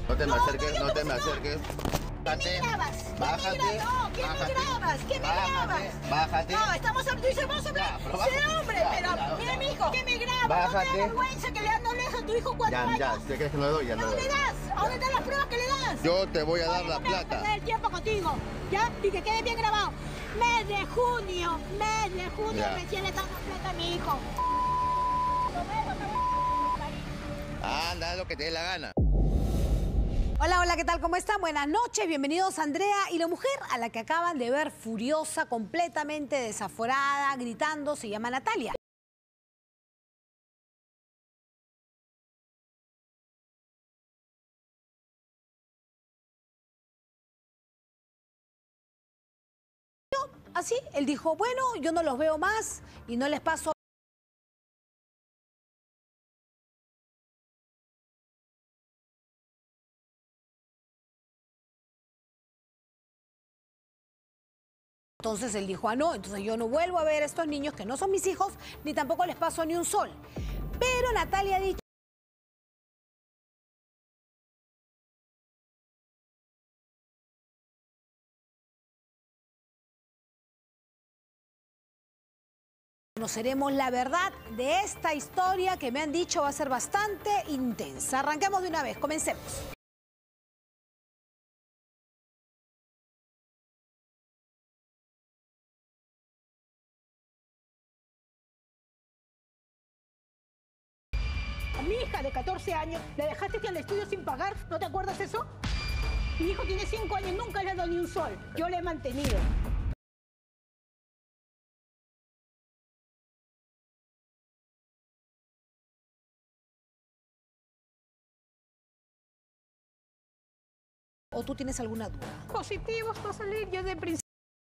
No te me No, acerques, no, yo no no te me pasa nada. acerques. ¿Qué me grabas? Bájate. No, ¿qué me grabas? ¿Qué me grabas? Bájate. No, estamos hablando, vamos a Ya, hablar. pero Sí, bájate. hombre, Ya, pero ya, mira ya. mi hijo, ¿qué me grabas? No te Bájate. da vergüenza que no le das a tu hijo 4 Ya, años. ¿te crees que no le doy? Ya No no le le doy. das. ¿Dónde están las pruebas que le das? Yo te voy a dar Oye, la no me hagas plata. perder el tiempo contigo, ¿ya? Y que quede bien grabado. Mes de junio Ya. recién le dan la plata a mi hijo. Anda, haz lo que te dé la gana. Hola, hola, ¿qué tal? ¿Cómo están? Buenas noches, bienvenidos a Andrea. Y la mujer a la que acaban de ver furiosa, completamente desaforada, gritando, se llama Natalia. Así, él dijo, bueno, yo no los veo más y no les paso. Entonces él dijo, ah, no, entonces yo no vuelvo a ver a estos niños que no son mis hijos, ni tampoco les paso ni un sol. Pero Natalia ha dicho, conoceremos la verdad de esta historia que me han dicho va a ser bastante intensa. Arranquemos de una vez, comencemos. A mi hija de 14 años, ¿la dejaste aquí al estudio sin pagar? ¿No te acuerdas eso? Mi hijo tiene 5 años, nunca le he dado ni un sol. Yo le he mantenido. ¿O tú tienes alguna duda? Positivos va a salir yo de principio.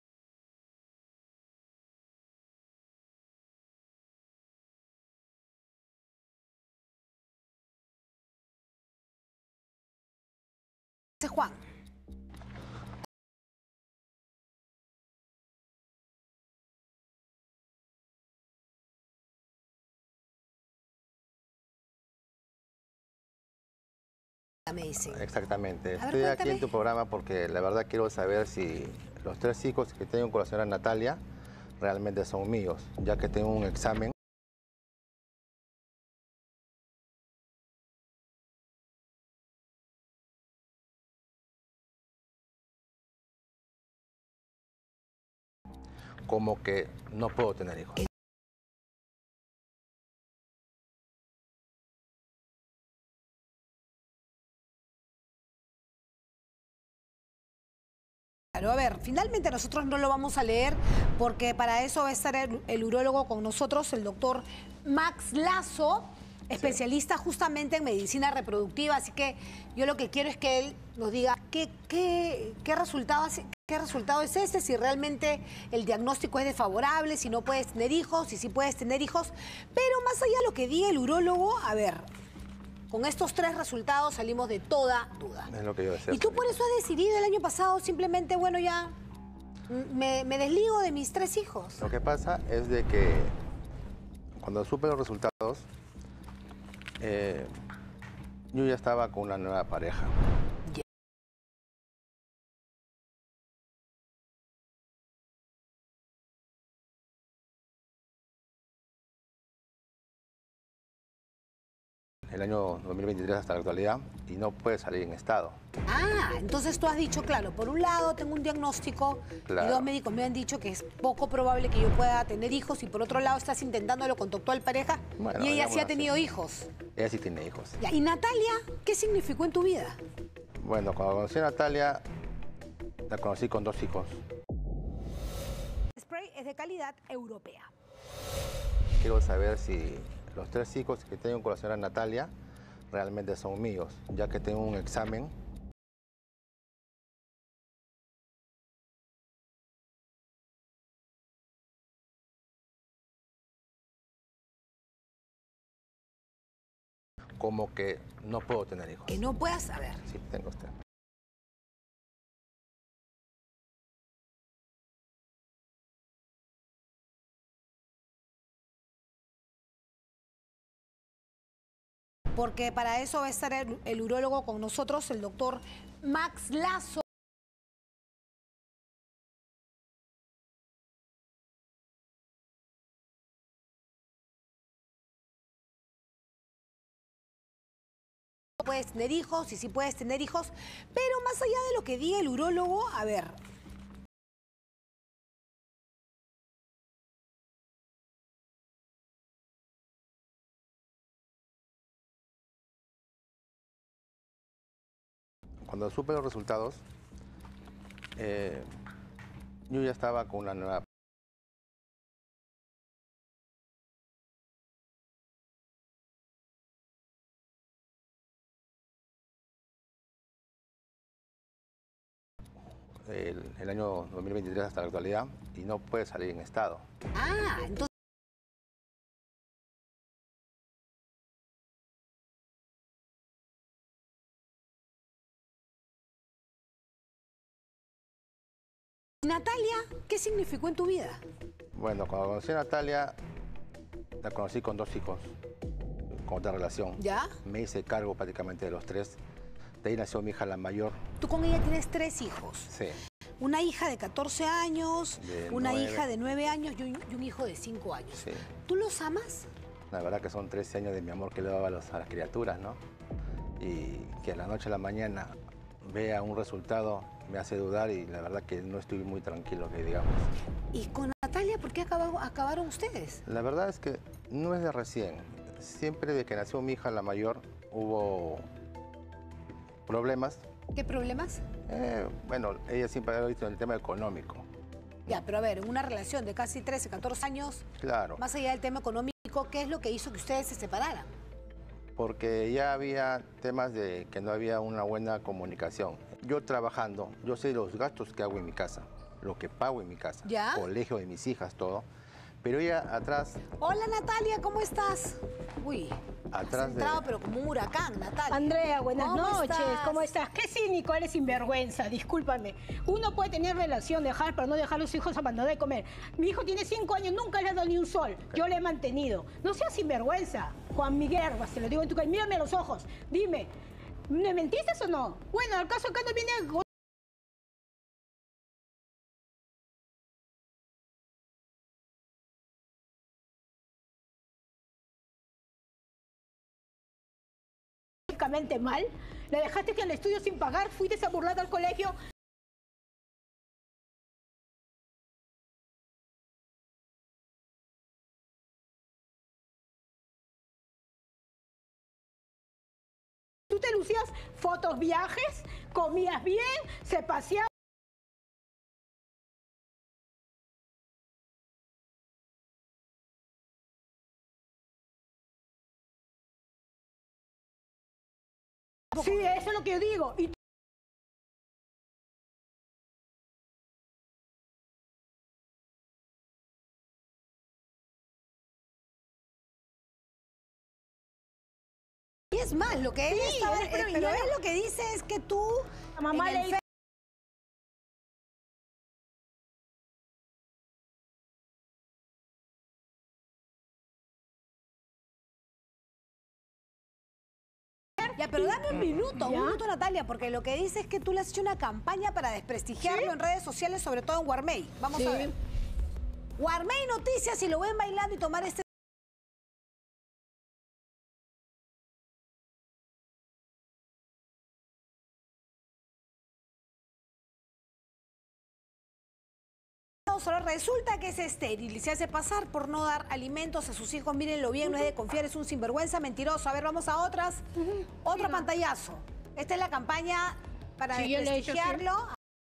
Juan. Me dice. Exactamente. A ver, Estoy aquí cuéntame. en tu programa porque la verdad quiero saber si los 3 hijos que tengo con la señora Natalia realmente son míos, ya que tengo un examen. Como que no puedo tener hijos. Claro, a ver, finalmente nosotros no lo vamos a leer porque para eso va a estar el urólogo con nosotros, el doctor Max Lazo, especialista justamente en medicina reproductiva. Así que yo lo que quiero es que él nos diga qué resultado es este, si realmente el diagnóstico es desfavorable, si no puedes tener hijos, si sí puedes tener hijos. Pero más allá de lo que diga el urólogo, a ver, con estos 3 resultados salimos de toda duda. Es lo que yo deseo. Y tú por eso has decidido el año pasado simplemente, bueno, ya me desligo de mis 3 hijos. Lo que pasa es de que cuando supe los resultados, yo ya estaba con una nueva pareja. El año 2023 hasta la actualidad y no puede salir en estado. Ah, entonces tú has dicho, claro, por un lado tengo un diagnóstico Claro. y 2 médicos me han dicho que es poco probable que yo pueda tener hijos y por otro lado estás intentándolo con tu actual pareja Bueno, y ella sí digámoslo ha tenido así. hijos. Ella sí tiene hijos. Ya, ¿y Natalia qué significó en tu vida? Bueno, cuando conocí a Natalia, la conocí con 2 hijos. Spray es de calidad europea. Quiero saber si los 3 hijos que tengo con la señora Natalia realmente son míos, ya que tengo un examen. Como que no puedo tener hijos. Que no puedas saber. Sí, tengo usted. porque para eso va a estar el urólogo con nosotros, el doctor Max Lazo. Puedes tener hijos y sí puedes tener hijos, pero más allá de lo que diga el urólogo, a ver. Cuando supe los resultados, yo ya estaba con una nueva. El año 2023 hasta la actualidad y no puede salir en estado. Ah, entonces. Natalia, ¿qué significó en tu vida? Bueno, cuando conocí a Natalia, la conocí con 2 hijos, con otra relación. ¿Ya? Me hice cargo prácticamente de los 3. De ahí nació mi hija la mayor. Tú con ella tienes 3 hijos. Sí. Una hija de 14 años, una 9. hija de 9 años y un hijo de 5 años. Sí. ¿Tú los amas? La verdad que son 13 años de mi amor que le daba a las criaturas, ¿no? Y que a la noche a la mañana vea un resultado me hace dudar y la verdad que no estoy muy tranquilo, que digamos. ¿Y con Natalia por qué acabaron ustedes? La verdad es que no es de recién. Siempre desde que nació mi hija la mayor hubo problemas. ¿Qué problemas? Bueno, ella siempre ha visto el tema económico. Ya, pero a ver, en una relación de casi 13, 14 años, Claro. más allá del tema económico, ¿qué es lo que hizo que ustedes se separaran? Porque ya había temas de que no había una buena comunicación. Yo trabajando, yo sé los gastos que hago en mi casa, lo que pago en mi casa, ¿Ya? colegio de mis hijas, todo. Pero ella atrás, Hola Natalia, ¿cómo estás? Uy, Atrás has entrado de- pero como un huracán, Natalia. Andrea, buenas ¿Cómo noches. estás? ¿Cómo estás? Qué cínico, eres sinvergüenza, discúlpame. Uno puede tener relación, dejar, pero no dejar a los hijos a mandar de comer. Mi hijo tiene 5 años, nunca le ha dado ni un sol. Yo le he mantenido. No seas sinvergüenza, Juan Miguel, te lo digo en tu cara. Mírame a los ojos, dime, ¿me mentiste o no? Bueno, al caso acá no viene económicamente mal. Le dejaste que en el estudio sin pagar, fuiste a burlar al colegio. Tú te lucías fotos, viajes, comías bien, se paseaba. Sí, eso es lo que yo digo. Y Y es más, lo que él Sí, estaba, pero pero yo él no- lo que dice es que tú la mamá en le el dice, Ya, pero dame un minuto, ¿Ya? Natalia, porque lo que dice es que tú le has hecho una campaña para desprestigiarlo en redes sociales, sobre todo en Warmey. Vamos Sí. a ver. Warmey Noticias, y lo ven bailando y tomar este... Ahora resulta que es estéril y se hace pasar por no dar alimentos a sus hijos. Mírenlo bien, no es de confiar, es un sinvergüenza mentiroso. A ver, vamos a otras. Otro pantallazo. Esta es la campaña para Sí, yo le he hecho, sí. desprestigiarlo.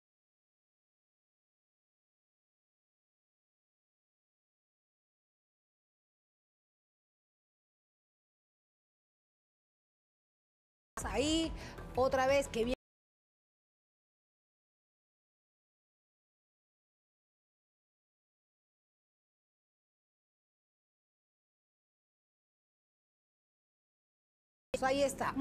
Ahí, otra vez que viene. Ahí está.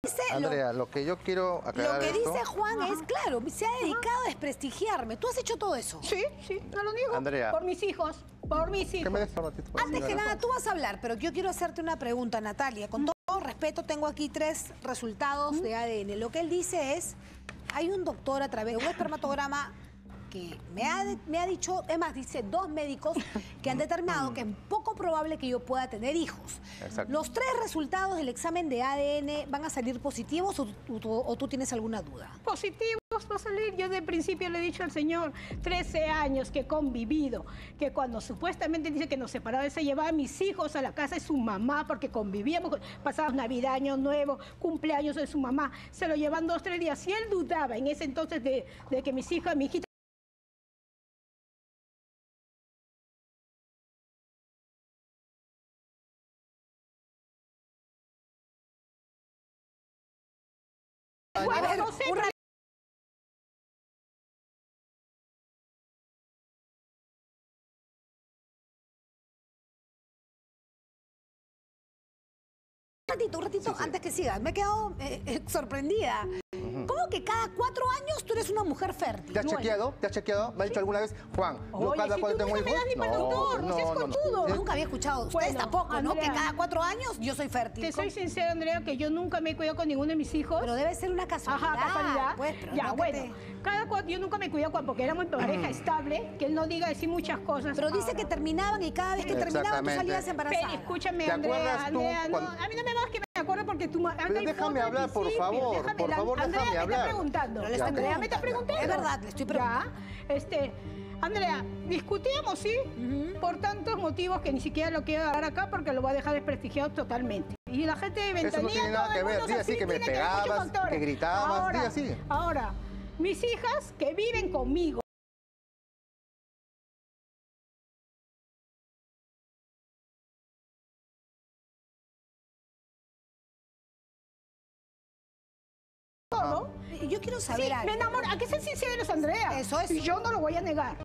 Andrea, lo que yo quiero aclarar Lo que esto, dice Juan es, claro, se ha dedicado a desprestigiarme. ¿Tú has hecho todo eso? Sí, sí, no lo niego. Andrea. Por mis hijos, por mis hijos. que me des un ratito para Antes que decir nada, algo. tú vas a hablar, pero yo quiero hacerte una pregunta, Natalia. Con todo respeto, tengo aquí 3 resultados de ADN. Lo que él dice es, hay un doctor a través de un espermatograma que me ha dicho, es más, dice 2 médicos que han determinado que es poco probable que yo pueda tener hijos. Exacto. ¿Los 3 resultados del examen de ADN van a salir positivos o tú tienes alguna duda? Positivos va a salir. Yo de principio le he dicho al señor, 13 años que he convivido, que cuando supuestamente dice que nos separaba, él se llevaba a mis hijos a la casa de su mamá porque convivíamos, pasábamos Navidad, Año Nuevo, cumpleaños de su mamá, se lo llevan 2, 3 días. Si él dudaba en ese entonces de que mis hijas, mi hijita, A ver, no sé, un ratito, Sí, sí. antes que sigas. Me he quedado sorprendida. ¿Cómo que cada 4 años tú eres una mujer fértil? ¿Te has chequeado? ¿Te has chequeado? ¿Me ha dicho alguna vez, Juan, yo Oye, cada si cuando tú tengo nunca me hijos? das ni pa'l doctor, no seas conchudo. Nunca había escuchado. Ustedes Bueno, tampoco, ¿no? Andrea. Que cada 4 años yo soy fértil. te soy sincera, Andrea, que yo nunca me he cuidado con ninguno de mis hijos. Pero debe ser una casualidad. Ajá, casualidad. Pues, pero ya, no que bueno. Cada cuatro, yo nunca me cuidaba porque éramos pareja estable, que él no diga decir muchas cosas. Pero dice que terminaban y cada vez que terminaban tú Exactamente. salías embarazada. Escúchame, ¿Te Andrea, acuerdas tú Andrea, no, cuando- a mí no me vas que me acuerdo porque tú... Pero déjame hablar, por favor, por favor, Andrea déjame me hablar. está preguntando. No le estoy Andrea me está preguntando. preguntando. Es verdad, le estoy preguntando. Ya, Andrea, discutíamos, sí, por tantos motivos que ni siquiera lo quiero dar acá porque lo va a dejar desprestigiado totalmente. Y la gente de Ventanilla... Eso no tiene nada todo que el ver. mundo Di es así que me tiene ver muchos pegabas, factores. que gritabas, Ahora, di así. Ahora, mis hijas que viven conmigo, todo, Y yo quiero sí, saber algo. me enamora. ¿A qué ser sinceros, Andrea? Eso es. Y yo no lo voy a negar.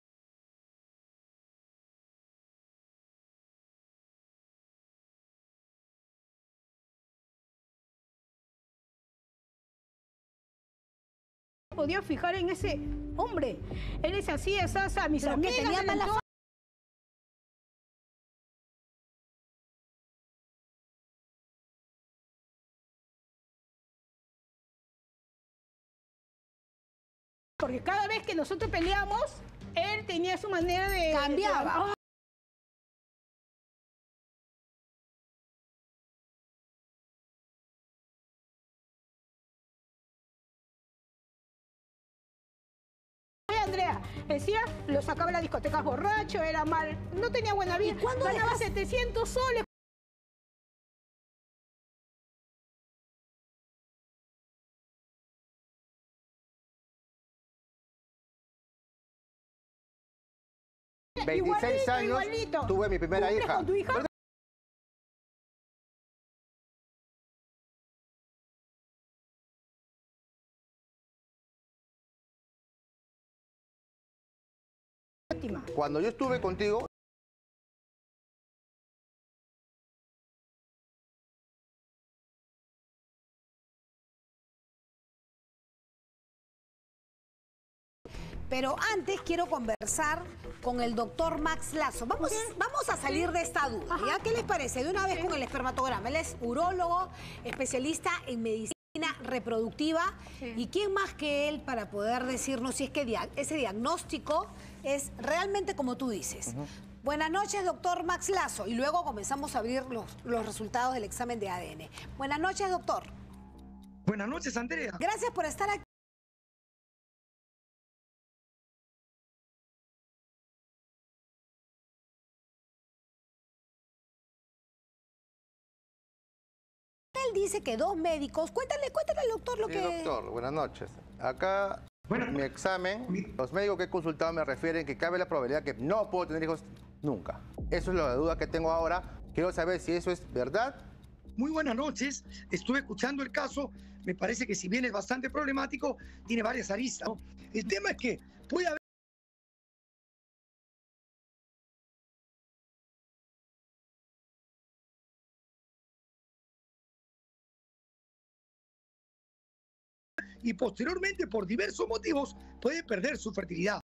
Podía fijar en ese hombre. Él es así, es asa, mis Pero que amigas. tenía del mala entorno. Porque cada vez que nosotros peleamos, él tenía su manera de... Cambiaba. Oye, Andrea, decía, lo sacaba de las discotecas borracho, era mal, no tenía buena vida. ¿Y cuándo ganaba dejas- 700 soles. Igualito, 26 años, igualito. tuve mi primera ¿Cumples hija. con tu hija? Pero Última. cuando yo estuve contigo, Pero antes quiero conversar con el doctor Max Lazo. Vamos a salir de esta duda. ¿Ya? ¿Qué les parece? De una vez con el espermatograma. Él es urólogo, especialista en medicina reproductiva. Sí. ¿Y quién más que él para poder decirnos si es que ese diagnóstico es realmente como tú dices? Buenas noches, doctor Max Lazo. Y luego comenzamos a abrir los resultados del examen de ADN. Buenas noches, doctor. Buenas noches, Andrea. Gracias por estar aquí. Él dice que 2 médicos. Cuéntale al doctor lo sí, que... doctor, buenas noches. Acá, Bueno, mi examen, mi- los médicos que he consultado me refieren que cabe la probabilidad que no puedo tener hijos nunca. Eso es la duda que tengo ahora. Quiero saber si eso es verdad. Muy buenas noches. Estuve escuchando el caso. Me parece que si bien es bastante problemático, tiene varias aristas, ¿no? El tema es que puede haber y posteriormente por diversos motivos puede perder su fertilidad.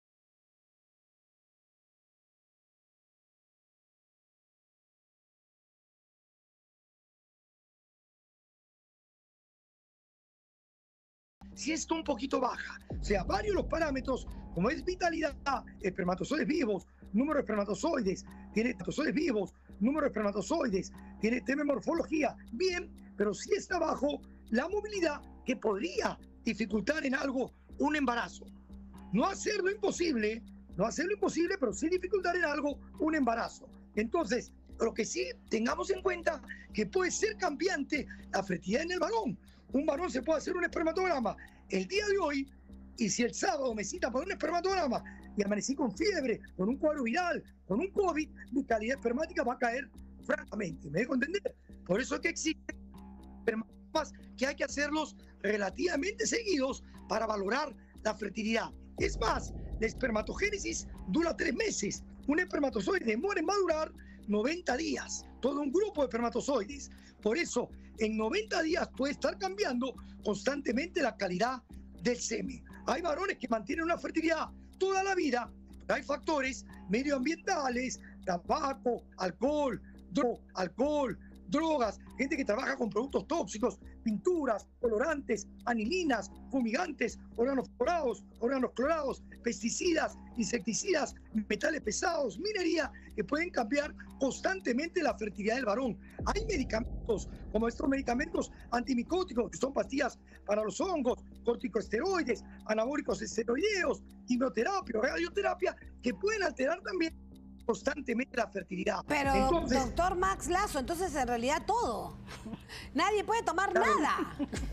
Si está un poquito baja, o sea, varios los parámetros, como es vitalidad, espermatozoides vivos, número de espermatozoides, tiene espermatozoides vivos, número de espermatozoides, tiene tema de morfología, bien, pero si está bajo la movilidad que podría dificultar en algo un embarazo. No hacerlo imposible, pero sí dificultar en algo un embarazo. Entonces, lo que sí tengamos en cuenta que puede ser cambiante la fertilidad en el varón. Un varón se puede hacer un espermatograma el día de hoy y si el sábado me cita para un espermatograma y amanecí con fiebre, con un cuadro viral, con un COVID, mi calidad espermática va a caer francamente. ¿Me dejo entender? Por eso es que existen espermatogramas que hay que hacerlos relativamente seguidos para valorar la fertilidad. Es más, la espermatogénesis dura 3 meses. Un espermatozoide demora en madurar 90 días. Todo un grupo de espermatozoides. Por eso, en 90 días puede estar cambiando constantemente la calidad del semen. Hay varones que mantienen una fertilidad toda la vida, pero hay factores medioambientales, tabaco, alcohol, drogas, gente que trabaja con productos tóxicos, pinturas, colorantes, anilinas, fumigantes, órganos clorados, pesticidas, insecticidas, metales pesados, minería, que pueden cambiar constantemente la fertilidad del varón. Hay medicamentos, como estos medicamentos antimicóticos, que son pastillas para los hongos, corticosteroides, anabólicos esteroideos, quimioterapia, radioterapia, que pueden alterar también constantemente la fertilidad. Pero, entonces, doctor Max Lazo, entonces en realidad todo. Nadie puede tomar nada.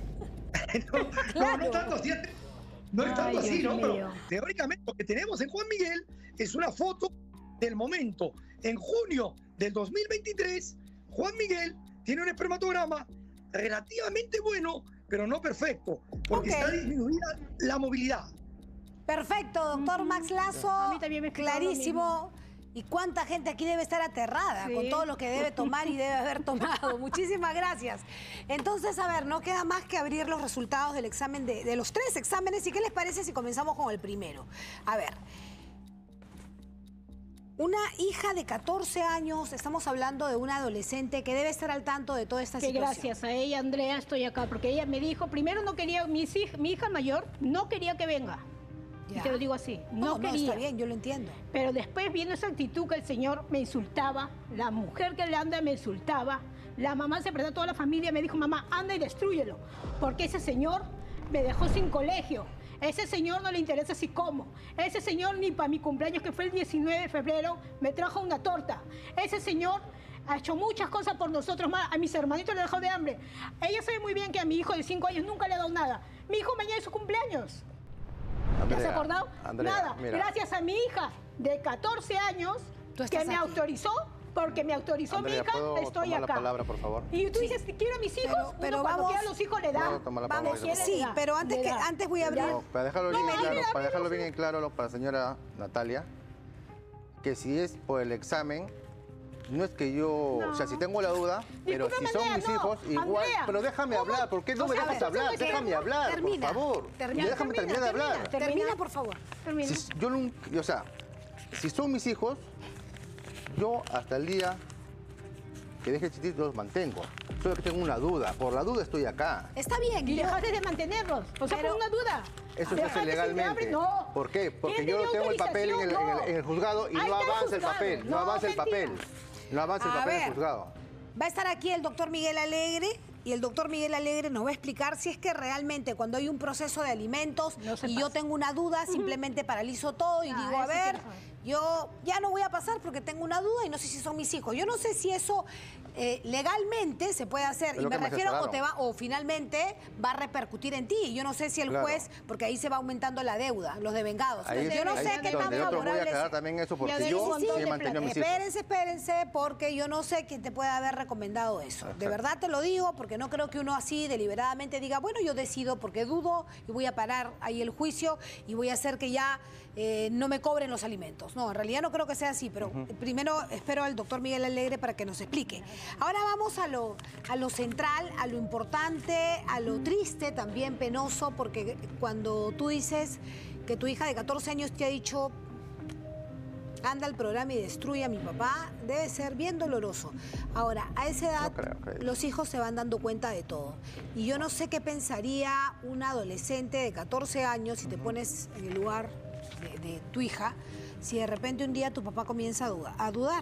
No tanto así, no es tanto así, ¿no? Pero teóricamente lo que tenemos en Juan Miguel es una foto del momento. En junio del 2023, Juan Miguel tiene un espermatograma relativamente bueno, pero no perfecto, porque está disminuida la movilidad. Perfecto, doctor Max Lazo. A mí también me clarísimo. ¿Y cuánta gente aquí debe estar aterrada con todo lo que debe tomar y debe haber tomado? Muchísimas gracias. Entonces, a ver, no queda más que abrir los resultados del examen de los 3 exámenes. ¿Y qué les parece si comenzamos con el primero? A ver, una hija de 14 años, estamos hablando de una adolescente que debe estar al tanto de toda esta situación. Gracias a ella, Andrea, estoy acá, porque ella me dijo, primero no quería, mi hija mayor no quería que venga. Y te lo digo así, no quería. Está bien, yo lo entiendo. Pero después viendo esa actitud que el señor me insultaba, la mujer que le anda me insultaba, la mamá se presentó a toda la familia, me dijo, mamá, anda y destrúyelo, porque ese señor me dejó sin colegio. Ese señor no le interesa si como. Ese señor ni para mi cumpleaños, que fue el 19 de febrero, me trajo una torta. Ese señor ha hecho muchas cosas por nosotros, a mis hermanitos le dejó de hambre. Ella sabe muy bien que a mi hijo de 5 años nunca le ha dado nada. Mi hijo mañana es su cumpleaños. Andrea, ¿te has acordado? Andrea, nada. Mira. Gracias a mi hija de 14 años que me autorizó, porque me autorizó Andrea, mi hija, ¿puedo estoy tomar acá. la palabra, por favor? Y tú dices, quiero a mis hijos, pero cuando vamos, quiera a los hijos le da. Vamos, sí, pero antes voy a abrir. No, para dejarlo bien en claro para la señora Natalia, que si es por el examen, no es que yo, o sea, si tengo la duda, pero si son mis hijos, igual, Andrea, pero déjame hablar, ¿por qué no me dejas hablar? Déjame hablar, por favor. Déjame terminar de hablar. Termina, por favor. Termina. O sea, si son mis hijos, yo hasta el día que deje de existir los mantengo. Solo que tengo una duda, por la duda estoy acá. Está bien. Y dejaste de mantenerlos, o sea, por una duda. Eso se hace legalmente. No. ¿Por qué? Porque ¿Quién yo tenía tengo el papel autorización? en el juzgado y Ahí no está el avanza el juzgado. papel. No No, avanza el mentira. papel. No avanza el papel en el juzgado. Va a estar aquí el doctor Miguel Alegre y el doctor Miguel Alegre nos va a explicar si es que realmente cuando hay un proceso de alimentos y yo tengo una duda, simplemente paralizo todo y digo, a ver, yo ya no voy a pasar porque tengo una duda y no sé si son mis hijos. Yo no sé si eso legalmente se puede hacer, y me refiero o finalmente va a repercutir en ti. Yo no sé si el juez, porque ahí se va aumentando la deuda, los devengados. Yo no sé qué tan favorable. Voy a aclarar también eso porque yo sí he mantenido a mis hijos. Espérense, porque yo no sé quién te puede haber recomendado eso. De verdad te lo digo porque porque no creo que uno así deliberadamente diga, bueno, yo decido porque dudo y voy a parar ahí el juicio y voy a hacer que ya no me cobren los alimentos. No, en realidad no creo que sea así, pero primero espero al doctor Miguel Alegre para que nos explique. Ahora vamos a lo central, a lo importante, a lo triste, también penoso, porque cuando tú dices que tu hija de 14 años te ha dicho, anda al programa y destruye a mi papá, debe ser bien doloroso. Ahora, a esa edad, los hijos se van dando cuenta de todo. Y yo no sé qué pensaría una adolescente de 14 años, si te pones en el lugar de tu hija, si de repente un día tu papá comienza a dudar.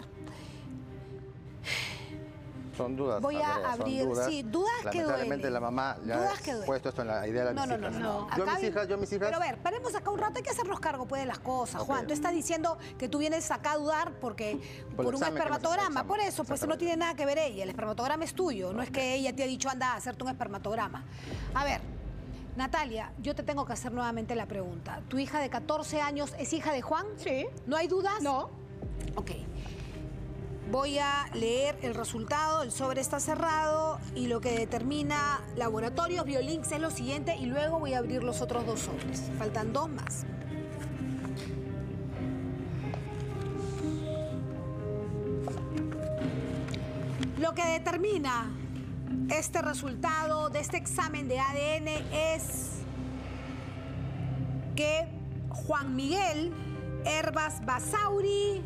Son dudas. Voy a abrir, dudas. sí, dudas que duelen. Lamentablemente la mamá ya dudas que duelen. puesto esto en la idea de mis hijas. No. Yo mis hijas... Pero a ver, paremos acá un rato, hay que hacernos cargo pues de las cosas, Okay. Juan. Tú estás diciendo que tú vienes acá a dudar por un espermatograma. Por eso, pues no tiene nada que ver ella. El espermatograma es tuyo, no es que ella te ha dicho anda a hacerte un espermatograma. A ver, Natalia, yo te tengo que hacer nuevamente la pregunta. ¿Tu hija de 14 años es hija de Juan? Sí. ¿No hay dudas? No. Ok. Voy a leer el resultado, el sobre está cerrado y lo que determina Laboratorios Biolinks es lo siguiente y luego voy a abrir los otros 2 sobres. Faltan 2 más. Lo que determina este resultado de este examen de ADN es que Juan Miguel Hervas Basauri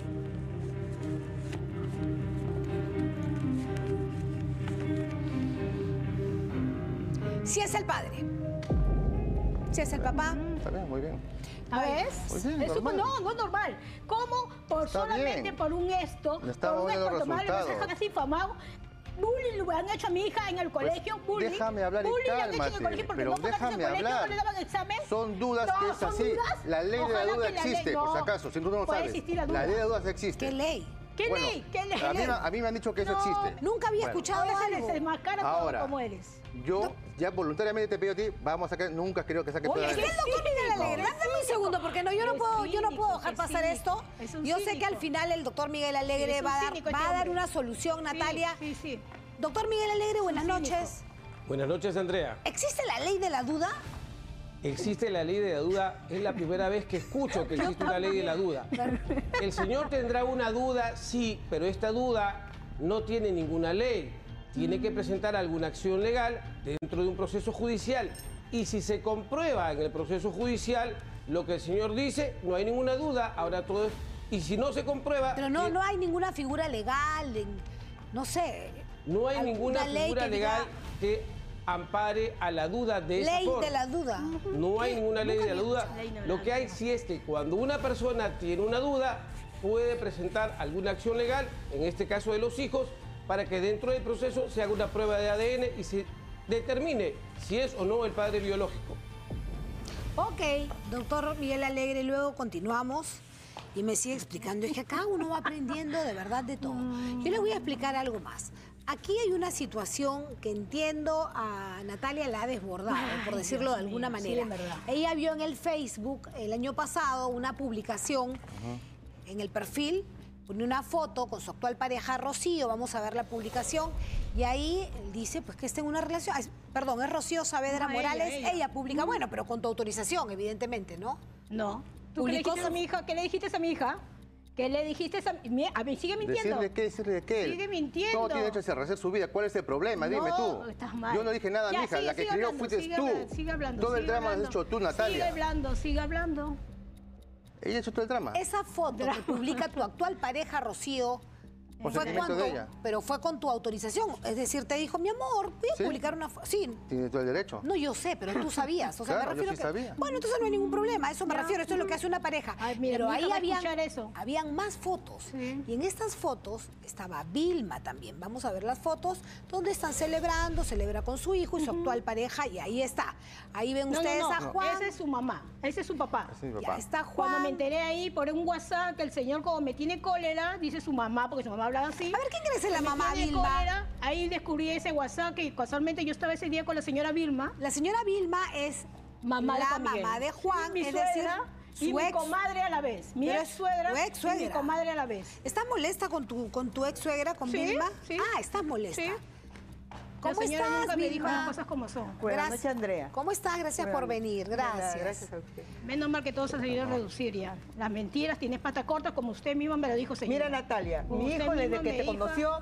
sí es el padre. Sí es el papá. Está bien, muy bien. ¿A ver? Pues sí, Eso normal. no es normal. ¿Cómo? Por Está solamente bien. por un esto, Me está por un moviendo esto, los madre, me resultados. dejan así infamado. Bullying le han hecho a mi hija en el colegio, bullying. Déjame hablar y bullying le han hecho en el cálmate. colegio porque Pero no pasaste en el déjame colegio, hablar. no le daban examen. Son dudas No, que es son así. dudas. La ley de la Ojalá duda que la ley- existe, por si no. acaso, si tú no lo Puede sabes. existir la duda. ley de dudas existe. ¿Qué ley? ¿Qué Bueno, ley? ¿Qué ley? A mí me han dicho que eso No, existe. Nunca había Bueno, escuchado Ahora se algo. les desmascara todo Ahora, como eres. yo ya voluntariamente te pido a ti, vamos a sacar, nunca creo que saques Oye, toda Es la que el doctor Miguel Alegre, No. dame un segundo, porque no, yo no Es puedo cínico, dejar es pasar cínico, esto. es un Yo sé que cínico. al final el doctor Miguel Alegre Es un va a cínico dar este una hombre. solución, Natalia. Sí. Doctor Miguel Alegre, buenas cínico. noches. Buenas noches, Andrea. ¿Existe la ley de la duda? Existe la ley de la duda. Es la primera vez que escucho que existe una ley de la duda. El señor tendrá una duda, sí, pero esta duda no tiene ninguna ley. Tiene que presentar alguna acción legal dentro de un proceso judicial. Y si se comprueba en el proceso judicial lo que el señor dice, no hay ninguna duda. Ahora todo es... Y si no se comprueba... Pero no hay ninguna figura legal, no sé. No hay alguna ninguna ley figura que legal diga que ampare a la duda de esa ley forma. de la duda. No hay ninguna ley Nunca de la había duda. escuchado. Ley no Lo la que hay duda. sí es que cuando una persona tiene una duda, puede presentar alguna acción legal, en este caso de los hijos, para que dentro del proceso se haga una prueba de ADN y se determine si es o no el padre biológico. Ok, doctor Miguel Alegre, luego continuamos y me sigue explicando. Es que acá uno va aprendiendo de verdad de todo. Yo le voy a explicar algo más. Aquí hay una situación que entiendo a Natalia la ha desbordado, por Ay, decirlo de Dios alguna mío, sí, manera. en verdad. Ella vio en el Facebook el año pasado una publicación en el perfil, pone una foto con su actual pareja Rocío, vamos a ver la publicación, y ahí dice pues que está en una relación, perdón, es Rocío Saavedra No, Morales, ella. ella publica, bueno, pero con tu autorización, evidentemente, ¿no? No. ¿Tú qué le Publicó dijiste a mi hija? ¿Qué le dijiste a mi hija? ¿Qué le dijiste a mí? Sigue mintiendo. Decirle de qué. Sigue mintiendo. Todo tiene derecho a rehacer su vida. ¿Cuál es el problema? Dime tú. Estás mal. Yo no dije nada, Ya, mija. La que sigue escribió hablando, fuiste sigue tú. hablando, sigue hablando, Todo el sigue drama lo has hablando. hecho tú, Natalia. Sigue hablando. Ella ha hecho todo el drama. Esa foto que publica tu actual pareja Rocío Consentimiento de ella. pero fue con tu autorización. Es decir, te dijo, mi amor, voy a ¿Sí? publicar una foto. Sí. Tiene todo el derecho. No, yo sé, pero tú sabías. O sea, Claro, me refiero yo sí que... sabía. Bueno, entonces no hay ningún problema. A eso me refiero. Esto es lo que hace una pareja. Ay, mira, pero mi hija ahí va a escuchar habían, eso. habían más fotos. Sí. Y en estas fotos estaba Vilma también. Vamos a ver las fotos donde están celebrando, celebra con su hijo y su actual pareja. Y ahí está. Ahí ven ustedes a Juan. Ese es su mamá, ese es su papá. Ese es mi Ya papá. está Juan. Cuando me enteré ahí por un WhatsApp que el señor como me tiene cólera, dice su mamá, porque su mamá hablaba así. A ver, ¿quién crees es la me mamá tiene Vilma? cólera, ahí descubrí ese WhatsApp que casualmente yo estaba ese día con la señora Vilma, La señora Vilma es mamá de la Juan Miguel. mamá de Juan, mi es suegra decir, y mi comadre a la vez. Mi Pero ex suegra tu ex-suegra. y mi comadre a la vez. ¿Estás molesta con tu ex suegra, con Sí, Vilma? sí. Ah, estás molesta. Sí. La ¿Cómo señora estás, nunca me dijo Vilma? las cosas como son. Buenas noches, Andrea. ¿Cómo estás? Gracias por venir. Gracias. Gracias a usted. Menos mal que todo se ha seguido a reducir ya. Las mentiras, tienes pata corta, como usted misma me lo dijo, señora. Mira, Natalia, Como mi usted hijo desde misma que me te dijo. conoció,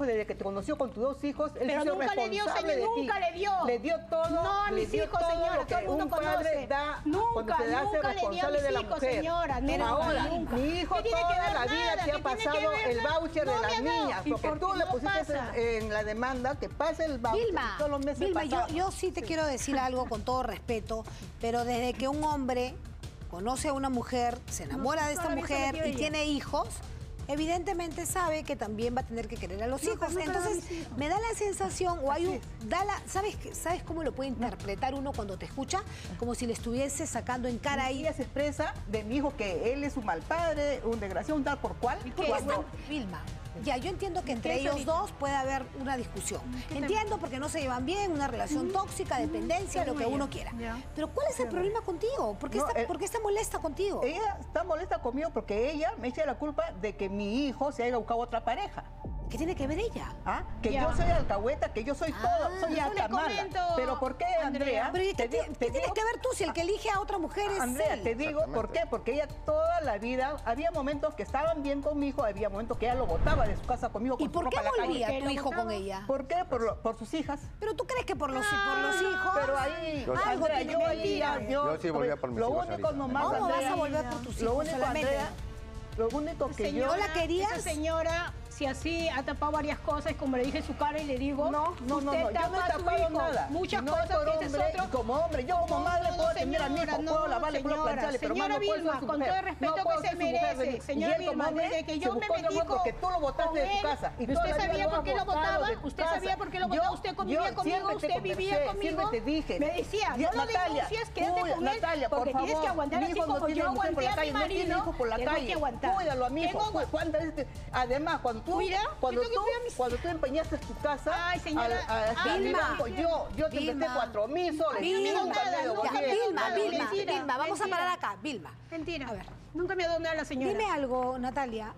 con tus 2 hijos, él Pero se hizo nunca le dio, responsable señor, de ti. nunca le dio. Le dio todo. No, a le mis dio hijos, todo señora, lo que todo el mundo un padre conoce. da Nunca, cuando se hace nunca le dio a responsable mis de la hijos, mujer. señora, nunca, Ahora, nunca. mi hijo ¿Qué tiene que toda ver la vida nada? te ha ¿Qué tiene que pasado ver el nada? voucher No de me las ha dado. niñas, ¿Y porque por tú qué le no pusiste pasa? en la demanda que pase el voucher Vilma, todos los meses Vilma, pasados. yo sí te quiero decir algo con todo respeto, pero desde que un hombre conoce a una mujer, se enamora de esta solamente se mujer metió y ella. tiene hijos, evidentemente sabe que también va a tener que querer a los No, hijos. pero nunca le da a Entonces, mis hijos. me da la sensación, o hay Así un... ¿Sabes cómo lo puede interpretar uno cuando te escucha? Como si le estuviese sacando en cara ahí. Ella se expresa de mi hijo que él es un mal padre, un desgraciado, un tal por cual. ¿Por qué Cuando- están, Vilma? Ya, yo entiendo que entre ¿Qué ellos ahorita? dos puede haber una discusión. ¿Qué te- Entiendo porque no se llevan bien, una relación tóxica, dependencia, lo que Según uno ella. quiera. Ya. Pero ¿cuál es el problema contigo? ¿Por qué, No, por qué está molesta contigo? Ella está molesta conmigo porque ella me echa la culpa de que mi hijo se haya buscado otra pareja. ¿Qué tiene que ver ella? ¿Ah? Que Ya. yo soy alcahueta, que yo soy todo, soy ya soy te la mala. comento, Pero ¿por qué, Andrea? Pero ¿y qué, Te digo- qué te tienes digo- que ver tú si el que elige a otra mujer es Andrea, él? te digo, ¿por qué? Porque ella toda la vida, había momentos que estaban bien con mi hijo, había momentos que ella lo botaba de su casa conmigo ¿Y con por su qué ropa a la calle. volvía ¿Por qué tu lo hijo botaba? con ella? ¿Por qué? Por sus hijas. ¿Pero tú crees que por los hijos? Pero ahí, Yo sí. Algo Andrea, tiene yo ahí mentira. yo Yo sí volvía por mis lo hijos único ahorita. nomás, ¿Cómo vas Andrea, a volver por tus lo hijos único, solamente? Andrea, lo único que yo... ¿No la querías? Esa señora, si así ha tapado varias cosas, como le dije en su cara y le digo, No, usted yo no he tapa a su tapado hijo. nada. Muchas No cosas por que ese es hombre, otro. y como hombre, yo como madre puedo atender a mi hijo, señora, puedo lavarle, puedo señora, plancharle, pero señora más no puedo Vilma, ser su con mujer. todo el respeto No puedo que se ser su mujer merece, de mí. señora Y él como Vilma, hombre desde que se yo me buscó otra metí mujer porque tú lo botaste con de tu él, casa. Y ¿usted toda la vida sabía lo por has qué lo botado botaba? de tu ¿Usted casa. sabía por qué lo botaba? ¿Usted convivía yo conmigo? siempre te ¿Usted vivía conversé, conmigo? siempre te dije. Me decía, Ya, no lo Natalia, denuncies, quédate uy, con él, Natalia, por porque tienes favor, que aguantar mi así hijo no como tiene yo mujer por aguanté la a mi calle, no tiene marido. hijo por la Tengo calle. que aguantar. Cuídalo a mi hijo. Tengo- ¿Cuántas veces? Además, Mira, cuando tengo que cuidar a mis- tú empeñaste tu casa, Ay, señora, Vilma, yo te presté Vilma. 4.000 soles. Vilma, nunca me ya, devolvieron. Vilma, Mentira, Vilma, vamos a mentira. parar acá, Vilma. Mentira. A ver. Nunca me ha dado nada la señora. Dime algo, Natalia.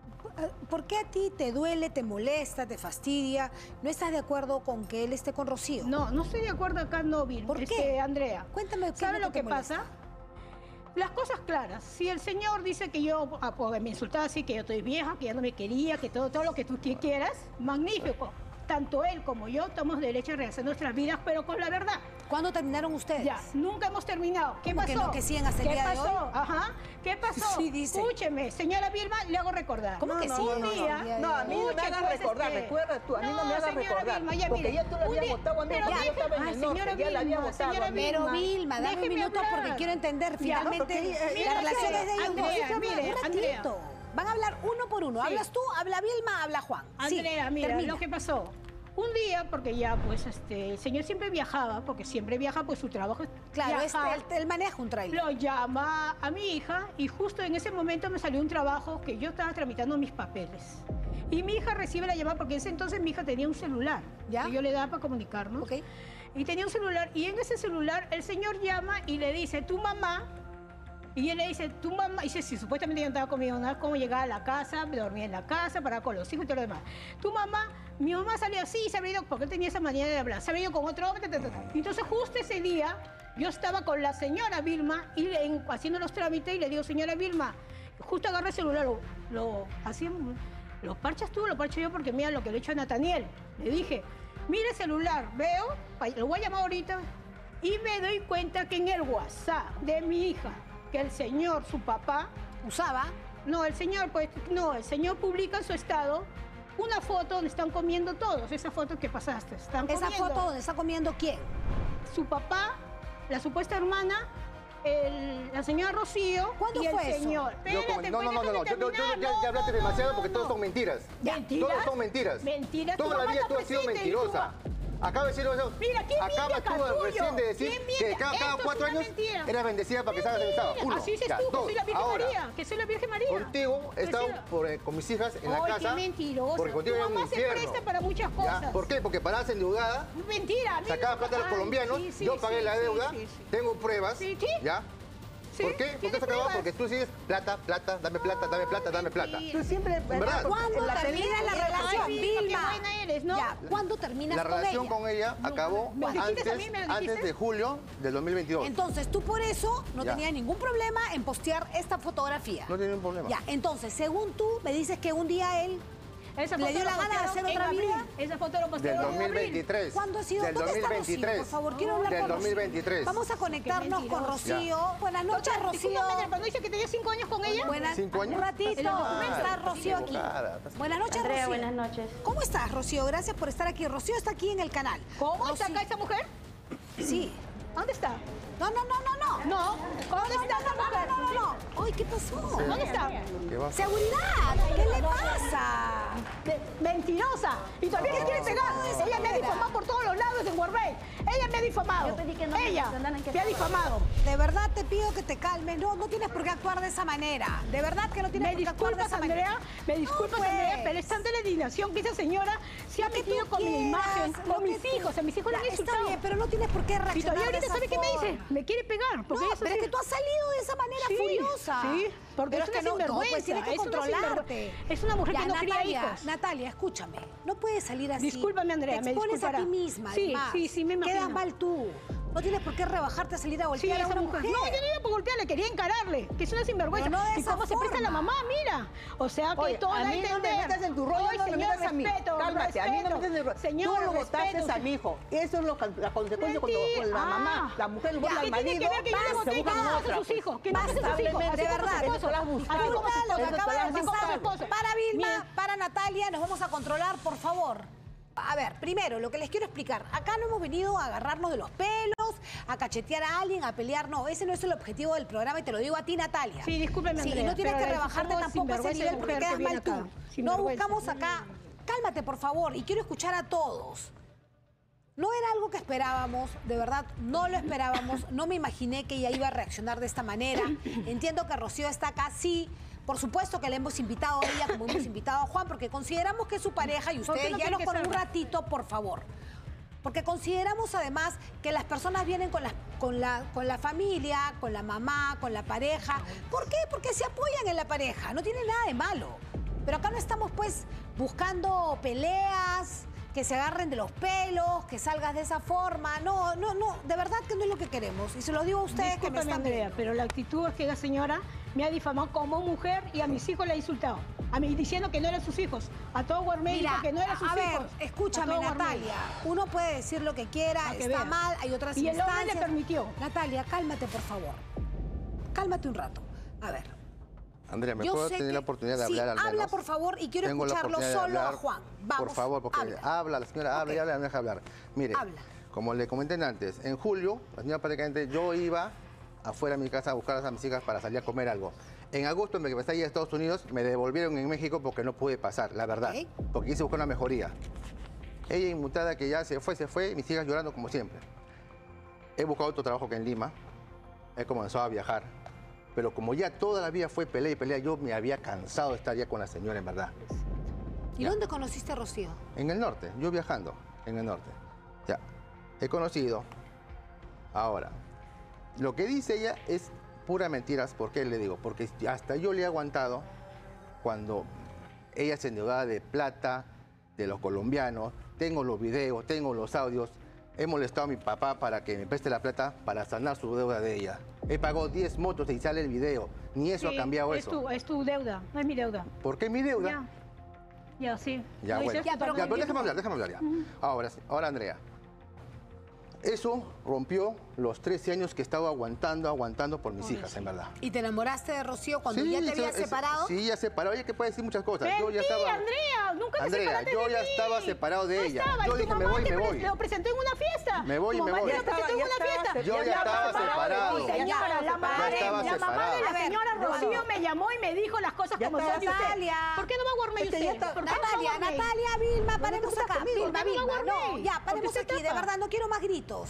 ¿Por qué a ti te duele, te molesta, te fastidia? ¿No estás de acuerdo con que él esté con Rocío? No, no estoy de acuerdo acá, no, Vilma. ¿Por qué? Andrea. Cuéntame qué ¿Sabe es lo lo que que te molesta? pasa? Las cosas claras. Si el señor dice que yo, porque me insultaba así, que yo estoy vieja, que ya no me quería, que todo lo que tú quieras, magnífico. Tanto él como yo tomamos derecho a rehacer nuestras vidas, pero con la verdad. ¿Cuándo terminaron ustedes? Ya, nunca hemos terminado. ¿Qué ¿Cómo pasó? que no, que siguen hasta el ¿Qué día de pasó? hoy? Ajá. ¿Qué pasó? Sí, dice. Escúcheme, señora Vilma, le hago recordar. ¿Cómo que sí? Un día, No, a mí no me escuche, hagas pues, recordar, recuerda tú, a mí no me hagas señora recordar, Vilma, ya, porque mire, ya tú la un habías día- votado a mí, pero porque yo deje- estaba en el Ay, norte, señora ya la había Vilma, votado señora a mí. Pero Vilma, dame un déjeme minuto hablar. porque quiero entender Ya, finalmente porque, las relaciones de ellos. Andrea, dos. mire, un Andrea. ratito. Van a hablar uno por uno. Sí. Hablas tú, habla Vilma, habla Juan. Sí, Andrea, mira, termina. lo que pasó. Un día, porque ya, pues, el señor siempre viajaba, porque siempre viaja, pues su trabajo es Claro, viajar. él maneja un trailer. Lo llama a mi hija y justo en ese momento me salió un trabajo que yo estaba tramitando mis papeles. Y mi hija recibe la llamada, porque en ese entonces mi hija tenía un celular, ¿Ya? que yo le daba para comunicarnos. Ok. Y tenía un celular, y en ese celular el señor llama y le dice, tu mamá. Y él le dice, tu mamá, y dice, si supuestamente yo no estaba conmigo, ¿no? Cómo llegaba a la casa, me dormía en la casa, para con los hijos y todo lo demás. Tu mamá, mi mamá salió así y se había ido, porque él tenía esa manera de hablar, se había ido con otro hombre, Y entonces justo ese día, yo estaba con la señora Vilma y haciendo los trámites y le digo, señora Vilma, justo agarra el celular, lo parchas tú, lo parcho yo, porque mira lo que le he hecho a Nataniel. Le dije, mire el celular, veo, lo voy a llamar ahorita, y me doy cuenta que en el WhatsApp de mi hija, que el señor, su papá, Usaba. no, el señor publica en su estado una foto donde están comiendo todos, esa foto que pasaste. Están Esa comiendo. foto donde está comiendo quién. Su papá, la supuesta hermana, la señora Rocío ¿Cuándo y el fue eso? señor. Yo Espérate, no, pues, no, no, no, déjame terminar. ya hablaste demasiado porque todos son mentiras. ¿Mentiras? Todos son mentiras. Mentiras. Toda Tu la mamá vida está tú has sido presente y mentirosa. Acaba de decir eso. Mira, ¿quién miente Acabas acá, tú tuyo? recién de decir ¿Quién miente? que cada Esto es 4 una años mentira. eras bendecida para que salgas de estado. Uno. Así dices Ya, tú, que dos. soy la Virgen Ahora, María, que soy la Virgen María. contigo he estado con mis hijas en la Ay, casa. qué mentirosa. Porque contigo Tu era un mamá se infierno. presta para muchas ¿Ya? cosas. ¿Por qué? Porque parabas endeudada, Mentira. a mí sacabas nunca- plata a los Ay, colombianos, sí, sí, yo pagué sí, la sí, deuda, sí, sí. tengo pruebas. Sí, sí. ¿Ya? Sí, ¿Por qué? ¿Por qué ¿tienes se acabó? pruebas? Porque tú sigues plata, plata, dame plata, dame plata, dame plata. Tú siempre... ¿Verdad? ¿Cuándo en la termina la película- relación, Ay, Vilma, Vilma? qué buena eres, ¿no? Ya, ¿cuándo terminas La con relación ella? con ella acabó ¿me lo dijiste a mí? ¿Me lo antes dijiste? de julio del 2022. Entonces, tú por eso no Ya. tenías ningún problema en postear esta fotografía. No tiene ningún problema. Ya, entonces, según tú, me dices que un día él Esa ¿Le foto dio lo la gana de postearon hacer en otra abril. vida? Esa foto lo Del postearon en abril. 2023. ¿Cuándo ha sido? Del ¿Dónde está Rocío? 2023. Por favor, quiero hablar Del con Rocío. 2023. Vamos a conectarnos Qué con mentiroso. Rocío. Buenas noches, Doctora, Rocío. discúlpame, pero no dice que tenía 5 años con ella. Buenas, 5 años. Un ratito. En los documentos. Está Rocío aquí. Equivocada. Buenas noches, Andrea, Rocío. buenas noches. ¿Cómo estás, Rocío? Gracias por estar aquí. Rocío está aquí en el canal. ¿Cómo está Rocío- acá esa mujer? Sí. ¿Dónde está? No. No. ¿Dónde está esa mujer? No. Ay, ¿qué pasó? ¿Dónde está? ¿Qué va? ¡Seguridad! ¿Qué le pasa? Mentirosa. Y todavía le quiere pegar. Ella me ha difamado por todos los lados en Huarbey. Ella me ha difamado. Yo pedí que no me Ella mencionaran que me ha estaba- difamado. De verdad te pido que te calmes. No tienes por qué actuar de esa manera. De verdad que no tienes Me por qué actuar de disculpas, esa manera. Andrea, me disculpas, pues. Andrea, pero es tanta la indignación que esa señora se ha Lo que metido tú con mi quieras, imagen, lo con mis que tú- hijos. A mis hijos le Ya, han está insultado. bien, pero no tienes por qué Y reaccionar todavía de ahorita, esa ¿sabe qué me forma. dice? Me quiere pegar. Porque No, ella es pero es así. que tú has salido de esa manera Sí, furiosa. sí, porque pero es que una sinvergüenza, pues tienes que es una controlarte. es una mujer Ya, que no cría Natalia, hijos. Natalia, escúchame. No puedes salir así. Discúlpame, Andrea, Te me expones a disculpará. ti misma, Sí, además. sí, me imagino. Quedas mal tú. No tienes por qué rebajarte a salir a Sí, golpear a esa una mujer. mujer. No, yo no iba por golpearle, quería encararle, que es una sinvergüenza. Pero no de y esa cómo se presta la forma. mamá, mira. O sea, que Oye, todo a da mí no me entender. metas en tu rollo, Ay, no me señor, metas a mí. respeto, Cálmate, a mí no me respeto. metas en el rollo. Señor, Tú lo botaste respeto. a mi hijo. Eso es la consecuencia cuando Mentira. la mamá, la mujer lo busca ¿Qué al tiene marido. que ver que yo le se boté y que buscan no hace otra, sus pues. hijos? Que no hace sus hijos. Lamentablemente, Así como su eso esposo. lo has buscado. Así como su Vilma, lo que Eso acaba te lo de has Así como su pasar. esposo. Para Vilma, Mira. para Natalia, nos vamos a controlar, por favor. A ver, primero, lo que les quiero explicar. Acá no hemos venido a agarrarnos de los pelos, a cachetear a alguien, a pelear. No, ese no es el objetivo del programa y te lo digo a ti, Natalia. Sí, discúlpeme, Sí, y Andrea, no tienes pero que la rebajarte disculpo tampoco a ese sinvergüenza nivel de porque mujer quedas que viene mal tú. acá. No Sinvergüenza. buscamos acá. Cálmate, por favor, y quiero escuchar a todos. No era algo que esperábamos, de verdad, no lo esperábamos. No me imaginé que ella iba a reaccionar de esta manera. Entiendo que Rocío está acá, sí. Por supuesto que le hemos invitado a ella, como hemos invitado a Juan, porque consideramos que es su pareja y ¿Por qué ustedes no ya quiere no que por un salga? ratito, por favor. Porque consideramos además que las personas vienen con la familia, con la mamá, con la pareja. ¿Por qué? Porque se apoyan en la pareja, no tiene nada de malo. Pero acá no estamos pues buscando peleas, que se agarren de los pelos, que salgas de esa forma. No, de verdad que no es lo que queremos. Y se lo digo a ustedes que me Discúlpame, están Andrea, viendo. pero la actitud es que la señora me ha difamado como mujer y a mis hijos la ha insultado. A mí diciendo que no eran sus hijos. A todo Guarmey dijo que no eran sus a ver, hijos. escúchame, A todo Guarmey. Natalia. Uno puede decir lo que quiera, Para que está vea. mal, hay otras Y el hombre instancias. le permitió. Natalia, cálmate, por favor. Cálmate un rato. A ver. Andrea, ¿me Yo puedo sé tener la que- oportunidad de sí, hablar al menos? habla, por favor, y quiero Tengo la escucharlo oportunidad de solo a hablar, Juan. Vamos, por favor, porque habla. la señora habla y habla, no deja hablar. Mire, Habla. como le comenté antes, en julio, la señora prácticamente, yo iba afuera de mi casa a buscar a mis hijas para salir a comer algo. En agosto, me empecé a ir a Estados Unidos, me devolvieron en México porque no pude pasar, la verdad. Ok. Porque quise buscar una mejoría. Ella inmutada que ya se fue, mis hijas llorando como siempre. He buscado otro trabajo que en Lima, he comenzado a viajar. Pero como ya toda la vida fue pelea y pelea, yo me había cansado de estar ya con la señora, en verdad. ¿Y dónde conociste a Rocío? En el norte, yo viajando en el norte. Ya, he conocido. Ahora, lo que dice ella es pura mentiras. ¿Por qué le digo? Porque hasta yo le he aguantado cuando ella se endeudaba de plata, de los colombianos. Tengo los videos, tengo los audios. He molestado a mi papá para que me preste la plata para sanar su deuda de ella. He pagado 10 motos y sale el video. Ni eso Sí, ha cambiado es eso. Es tu deuda, no es mi deuda. ¿Por qué mi deuda? Ya. Ya, sí. Ya, Lo bueno. dices Ya, pero Ya, pero totalmente. déjame hablar ya. Ahora, Andrea. Eso rompió los 13 años que he estado aguantando por mis hijas, en verdad. ¿Y te enamoraste de Rocío cuando ya te habías separado? Sí, ya separado. Oye, que puede decir muchas cosas. Mentira, Yo ya estaba... Andrea, nunca te Andrea, separaste yo de ya mí. estaba separado de No ella. estaba, Yo y tu dije, me mamá voy, te me pre- voy. Lo presentó en una fiesta. Me voy y Tu me mamá voy. te lo presentó en Ya una estaba fiesta. Yo ya estaba separado. Señora, la mamá Ya de estaba la mamá de la separado. señora A ver, Rocío me llamó y me dijo las cosas Ya como estaba son de usted. Natalia. ¿Por qué no va a Guarmey Es que usted? ya está- ¿Por qué no va a Natalia, Guarmey? Natalia, Vilma, No, paremos no te acá. metas conmigo. Vilma, ¿Por qué no va Vilma, a no, Guarmey? ya, Porque paremos usted aquí, de tapa. verdad, no quiero más gritos.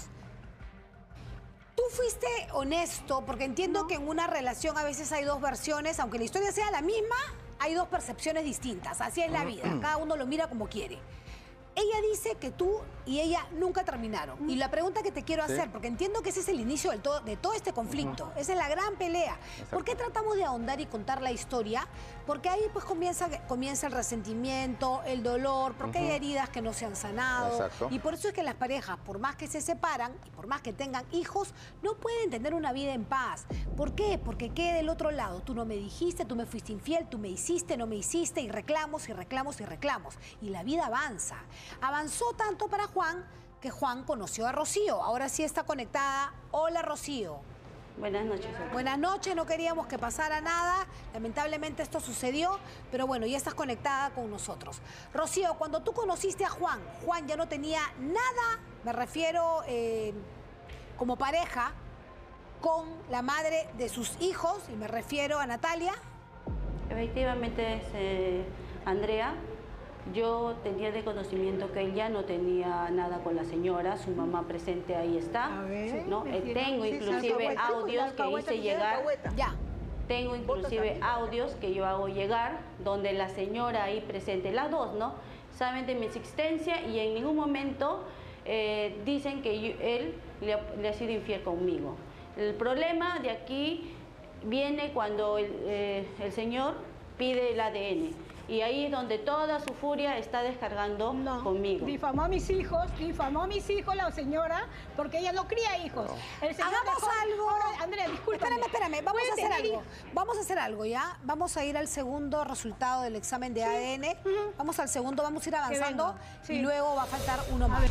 Tú fuiste honesto, porque entiendo que en una relación a veces hay dos versiones, aunque la historia sea la misma, hay dos percepciones distintas. Así es la vida, cada uno lo mira como quiere. Ella dice que tú y ella nunca terminaron. Y la pregunta que te quiero hacer, porque entiendo que ese es el inicio de todo este conflicto, esa es la gran pelea. ¿Por qué tratamos de ahondar y contar la historia? Porque ahí pues comienza el resentimiento, el dolor, porque hay heridas que no se han sanado. Y por eso es que las parejas, por más que se separan y por más que tengan hijos, no pueden tener una vida en paz. ¿Por qué? Porque queda del otro lado. Tú no me dijiste, tú me fuiste infiel, tú me hiciste, no me hiciste, y reclamos y reclamos y reclamos. Y la vida avanza. Avanzó tanto para Juan que Juan conoció a Rocío. Ahora sí está conectada. Hola, Rocío. Buenas noches. Buenas noches, no queríamos que pasara nada, lamentablemente esto sucedió, pero bueno, ya estás conectada con nosotros. Rocío, cuando tú conociste a Juan, Juan ya no tenía nada, me refiero como pareja, con la madre de sus hijos, y me refiero a Natalia. Efectivamente, Andrea, yo tenía de conocimiento que él ya no tenía nada con la señora, su mamá presente ahí está. A ver, ¿no? Tengo inclusive audios que hice llegar. Ya. Tengo inclusive audios que yo hago llegar, donde la señora ahí presente, las dos, ¿no? Saben de mi existencia y en ningún momento dicen que él le ha sido infiel conmigo. El problema de aquí viene cuando el señor pide el ADN. Y ahí es donde toda su furia está descargando conmigo. Difamó a mis hijos la señora, porque ella no cría hijos. Hagamos algo. Ahora, Andrea, discúlpame. Espérame, vamos a hacer algo. Vamos a hacer algo, ¿ya? Vamos a ir al segundo resultado del examen de ADN. Vamos al segundo, vamos a ir avanzando y luego va a faltar uno más.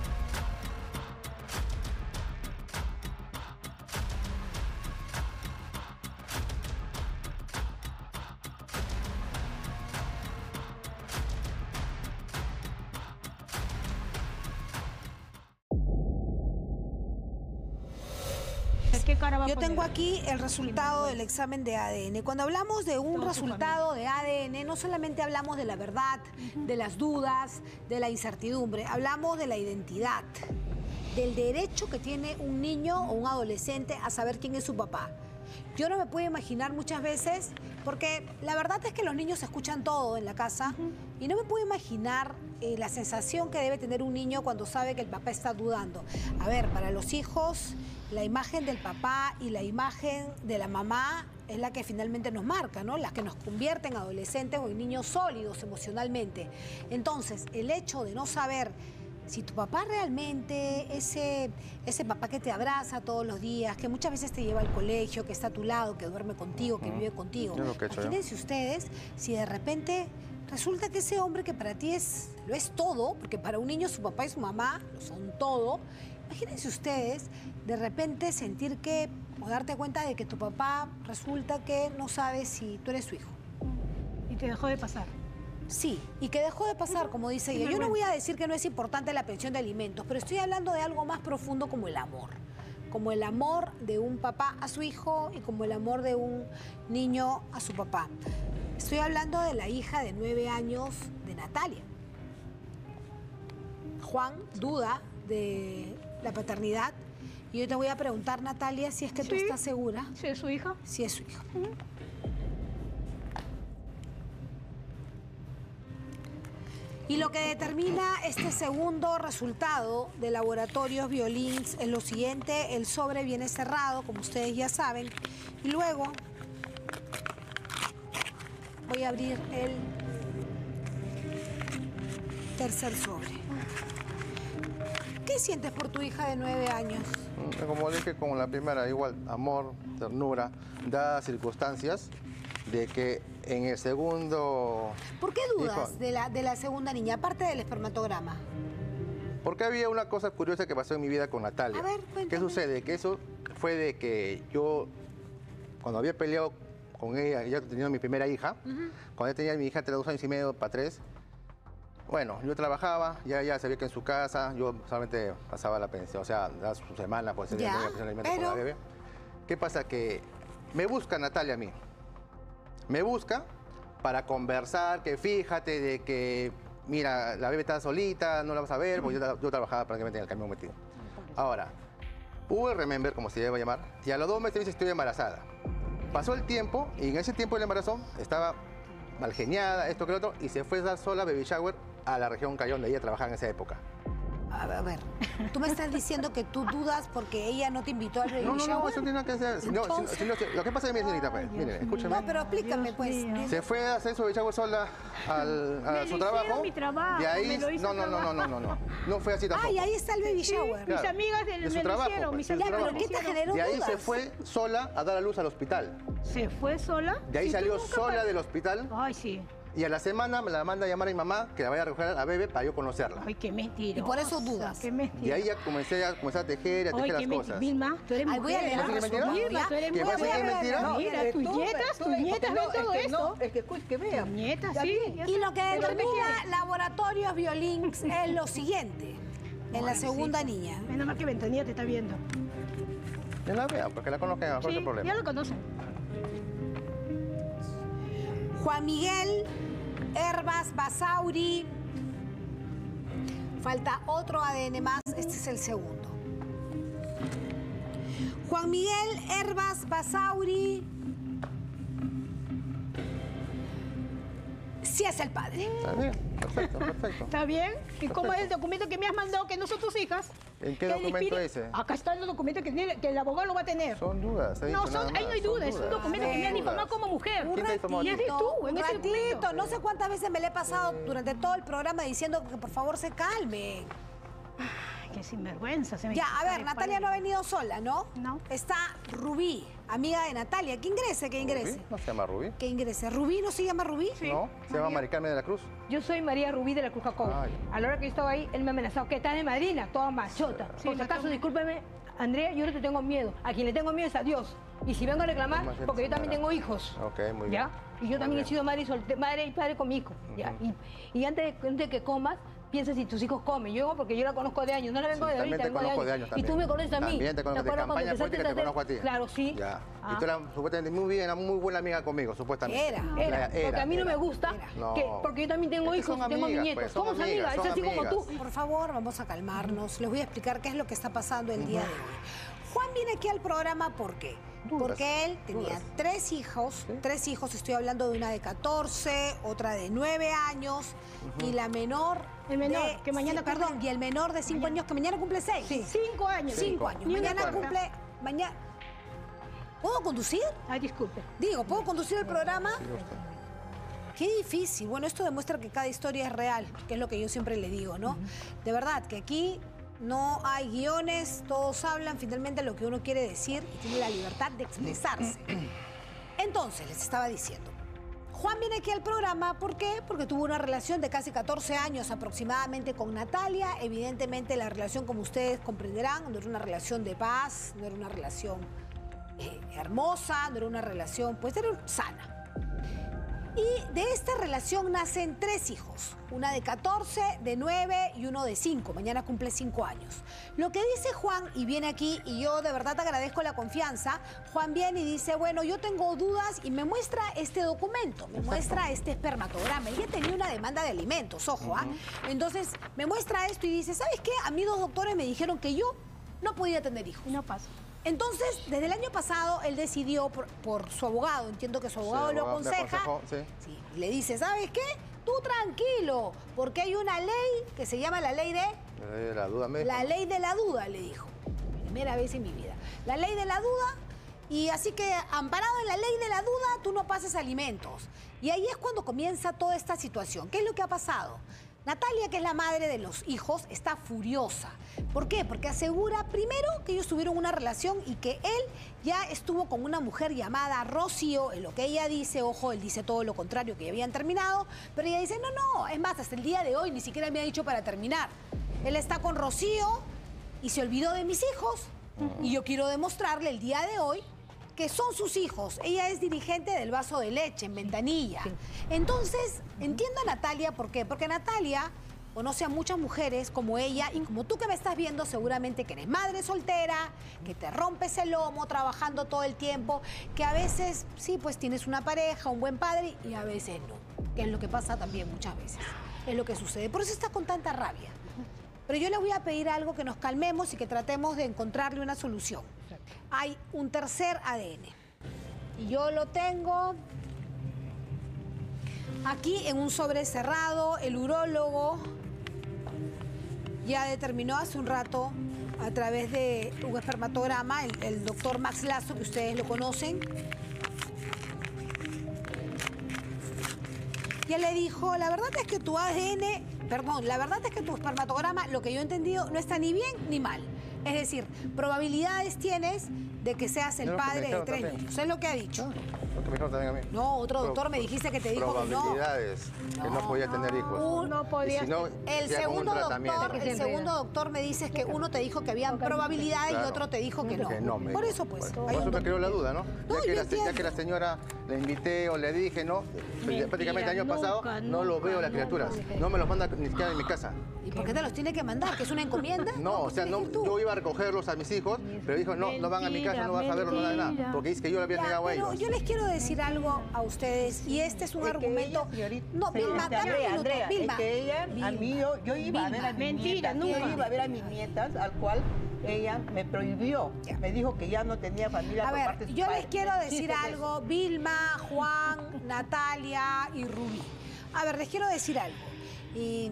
Yo tengo aquí el resultado del examen de ADN. Cuando hablamos de un resultado de ADN, no solamente hablamos de la verdad, de las dudas, de la incertidumbre, hablamos de la identidad, del derecho que tiene un niño o un adolescente a saber quién es su papá. Yo no me puedo imaginar muchas veces, porque la verdad es que los niños escuchan todo en la casa, y no me puedo imaginar la sensación que debe tener un niño cuando sabe que el papá está dudando. A ver, para los hijos, la imagen del papá y la imagen de la mamá es la que finalmente nos marca, ¿no? Las que nos convierten en adolescentes o en niños sólidos emocionalmente. Entonces, el hecho de no saber si tu papá realmente, ese papá que te abraza todos los días, que muchas veces te lleva al colegio, que está a tu lado, que duerme contigo, que vive contigo. Imagínense ustedes si de repente resulta que ese hombre que para ti lo es todo, porque para un niño su papá y su mamá lo son todo. Imagínense ustedes de repente sentir que, o darte cuenta de que tu papá resulta que no sabe si tú eres su hijo. Y te dejó de pasar. Sí, y que dejó de pasar, como dice ella. Yo no voy a decir que no es importante la pensión de alimentos, pero estoy hablando de algo más profundo como el amor. Como el amor de un papá a su hijo y como el amor de un niño a su papá. Estoy hablando de la hija de 9 años de Natalia. Juan duda de la paternidad y yo te voy a preguntar, Natalia, si es que tú estás segura. ¿Si es su hija? Si es su hija. Y lo que determina este segundo resultado de laboratorios Violins es lo siguiente: el sobre viene cerrado, como ustedes ya saben, y luego voy a abrir el tercer sobre. ¿Qué sientes por tu hija de 9 años? Como dije con la primera, igual, amor, ternura, dadas circunstancias de que en el segundo... ¿Por qué dudas de la segunda niña, aparte del espermatograma? Porque había una cosa curiosa que pasó en mi vida con Natalia. A ver, cuéntame. ¿Qué sucede? Que eso fue de que yo, cuando había peleado con ella, ya tenía mi primera hija, cuando ya tenía mi hija entre 2 años y medio para 3, bueno, yo trabajaba, ya sabía que en su casa yo solamente pasaba la pensión, o sea, su semana, pues tenía la pensión de alimentos con la bebé. ¿Qué pasa? Que me busca Natalia a mí. Me busca para conversar, que fíjate de que, mira, la bebé está solita, no la vas a ver, porque yo trabajaba prácticamente en el camión metido. Ahora, hubo el remember, como se debe llamar, y a los 2 meses me dice, estoy embarazada. Pasó el tiempo, y en ese tiempo del embarazo estaba malgeniada, esto que lo otro, y se fue a dar sola baby shower a la región Cayón, donde ella trabajaba en esa época. A ver, tú me estás diciendo que tú dudas porque ella no te invitó al baby shower. No, eso tiene nada que hacer. No, lo que pasa es que, señorita, pues, mire, escúcheme. No, pero explícame, pues. Se fue a hacer su baby shower sola a su trabajo. Mi trabajo. De ahí, me lo hizo no fue así tampoco. Ah, y ahí está el baby shower. Claro. Mis amigas De su me lo trabajo, hicieron. pues, Mis de su Ya, amigas pero trabajo. ¿qué te generó De ahí dudas? se fue sola a dar a luz al hospital. ¿Se fue sola? De ahí Si tú salió nunca sola pa- del hospital. Ay, sí. Y a la semana me la manda a llamar a mi mamá que la vaya a recoger a Bebe para yo conocerla. Ay, qué mentira. Y por eso dudas. Qué mentira. Y ahí ya comencé a tejer, a tejer las cosas. Vilma, tú eres Ay, voy a mujer. leer ¿No la es mentira? Vilma, tú eres ¿Que mujer. va a ser que es mentira? No, Mira, eres tus tú, nietas porque ven no, todo es que esto. No, es que vean. Tus nietas, Ya sí. vi. ya Y lo que sé. determina Laboratorios Biolinks es lo siguiente. En la segunda niña. Menos mal que Ventanilla te está viendo. Que la vean, porque la conozcan, ¿cuál es Sí, el problema? ya lo conocen. Juan Miguel Herbas Basauri. Falta otro ADN más, este es el segundo. Juan Miguel Herbas Basauri. Sí es el padre. Está bien, perfecto, perfecto. ¿Está bien? ¿Y cómo es el documento que me has mandado que no son tus hijas? ¿En qué Que documento el ese? Acá están los documentos que el abogado lo va a tener. Son dudas, he No, dicho nada ahí no hay más, son duda, es un dudas. documento que me han informado como mujer. ¿Quién te ha informado Y a es ti? de tú, en Un ese documento. ratito, no sé cuántas veces me le he pasado durante todo el programa diciendo que por favor se calmen. Ay, qué sinvergüenza. Se me Ya, a ver, cae Natalia no ha venido sola, ¿no? No. Está Rubí, amiga de Natalia. Que ingrese, que ingrese. ¿Rubí? ¿No se llama Rubí? Que ingrese. ¿Rubí no se llama Rubí? No, se llama Mari Carmen de la Cruz. Yo soy María Rubí de la Cruz Jacob. Ay. A la hora que yo estaba ahí, él me amenazó. ¿Qué tal de madrina? Toda machota. Sí, Por si la acaso, toma. discúlpeme, Andrea, yo no te tengo miedo. A quien le tengo miedo es a Dios. Y si vengo a reclamar, ¿Cómo así, porque yo también señora? tengo hijos. Ok, muy bien. ¿Ya? Y yo Muy también he bien. sido madre y padre con mi hijo. ¿Ya? Y antes de que comas, piensa si tus hijos comen. Yo, porque yo la conozco de años, no la vengo Sí, de también ahorita, te vengo conozco de años Y también. tú me conoces a mí. También te conozco de acuerdas cuando campaña empezaste política, te a hacer- conozco a ti. Claro, sí. Ya. Ah. Y tú eras supuestamente muy bien, muy buena amiga conmigo, supuestamente. Era. Porque a mí no me gusta, No. porque yo también tengo Es que hijos son y tengo amigas, nietos. pues, son Somos amigas, amigas, es son así como amigas. tú. Por favor, vamos a calmarnos. Les voy a explicar qué es lo que está pasando el día de hoy. Juan viene aquí al programa, ¿por qué? Dudas, Porque él tenía dudas. tres hijos, estoy hablando de una de 14, otra de 9 años y la menor El menor, de- que mañana sí, perdón, cumple- y el menor de 5 años que mañana cumple 6. Sí, 5 años. 5 años. Ni una Mañana cuarta. cumple, mañana. ¿Puedo conducir? Ay, disculpe. Digo, ¿puedo conducir el programa? Qué difícil. Bueno, esto demuestra que cada historia es real, que es lo que yo siempre le digo, ¿no? De verdad, que aquí no hay guiones, todos hablan finalmente lo que uno quiere decir y tiene la libertad de expresarse. Entonces, les estaba diciendo, Juan viene aquí al programa, ¿por qué? Porque tuvo una relación de casi 14 años aproximadamente con Natalia. Evidentemente, la relación, como ustedes comprenderán, no era una relación de paz, no era una relación hermosa, no era una relación, pues era sana. Y de esta relación nacen 3 hijos, una de 14, de 9 y uno de 5. Mañana cumple 5 años. Lo que dice Juan, y viene aquí, y yo de verdad te agradezco la confianza, Juan viene y dice, bueno, yo tengo dudas y me muestra este documento, me muestra este espermatograma. Él ya tenía una demanda de alimentos, ojo, ¿ah? Entonces, me muestra esto y dice, ¿sabes qué? A mí 2 doctores me dijeron que yo no podía tener hijos. Y no pasa. Entonces, desde el año pasado, él decidió por su abogado, entiendo que su abogado Sí, lo abogado le aconseja, aconsejó, sí. sí, le dice, ¿sabes qué? Tú tranquilo, porque hay una ley que se llama la ley de... La duda me La ley de la duda, le dijo. Primera vez en mi vida. La ley de la duda, y así que amparado en la ley de la duda, tú no pases alimentos. Y ahí es cuando comienza toda esta situación. ¿Qué es lo que ha pasado? Natalia, que es la madre de los hijos, está furiosa. ¿Por qué? Porque asegura, primero, que ellos tuvieron una relación y que él ya estuvo con una mujer llamada Rocío. En lo que ella dice, ojo, él dice todo lo contrario, que ya habían terminado. Pero ella dice, no, es más, hasta el día de hoy ni siquiera me ha dicho para terminar. Él está con Rocío y se olvidó de mis hijos. Y yo quiero demostrarle el día de hoy que son sus hijos. Ella es dirigente del Vaso de Leche en Ventanilla. Entonces, entiendo a Natalia, ¿por qué? Porque Natalia conoce a muchas mujeres como ella y como tú que me estás viendo, seguramente que eres madre soltera, que te rompes el lomo trabajando todo el tiempo, que a veces, sí, pues tienes una pareja, un buen padre y a veces no, que es lo que pasa también muchas veces, es lo que sucede. Por eso está con tanta rabia. Pero yo le voy a pedir algo, que nos calmemos y que tratemos de encontrarle una solución. Hay un tercer ADN. Y yo lo tengo aquí en un sobre cerrado. El urólogo ya determinó hace un rato a través de un espermatograma, el doctor Max Lazo, que ustedes lo conocen. Ya le dijo, la verdad es que tu ADN, perdón, la verdad es que tu espermatograma, lo que yo he entendido, no está ni bien ni mal. Es decir, probabilidades tienes de que seas el padre de 3 niños. Es lo que ha dicho. Lo que me dijeron también a mí. No, otro doctor me dijiste que te dijo que no. Probabilidades, que no podía tener hijos. No podía. Si no, El segundo doctor me dice que uno te dijo que habían probabilidades y otro te dijo que no. Por eso, pues. Por eso me creó la duda, ¿no? Ya que la señora le invité o le dije, ¿no? Prácticamente el año pasado no los veo las criaturas. No me los manda ni siquiera en mi casa. ¿Y por qué te los tiene que mandar? ¿Que es una encomienda? No, o sea, yo iba a recogerlos a mis hijos, pero dijo, no van a mi casa, no vas a verlos, no nada. Porque dice que yo le había negado a ellos. Yo les quiero decir algo a ustedes, y este es un argumento. No, Vilma, dame un minuto. Andrea, Vilma. es que ella, a mí, yo iba a ver a mis nietas. Yo iba a ver a mis nietas, al cual ella me prohibió. Me dijo que ya no tenía familia. A por parte ver, de yo su les padre. quiero decir algo, Vilma, Juan, Natalia y Rubí. A ver, les quiero decir algo. Y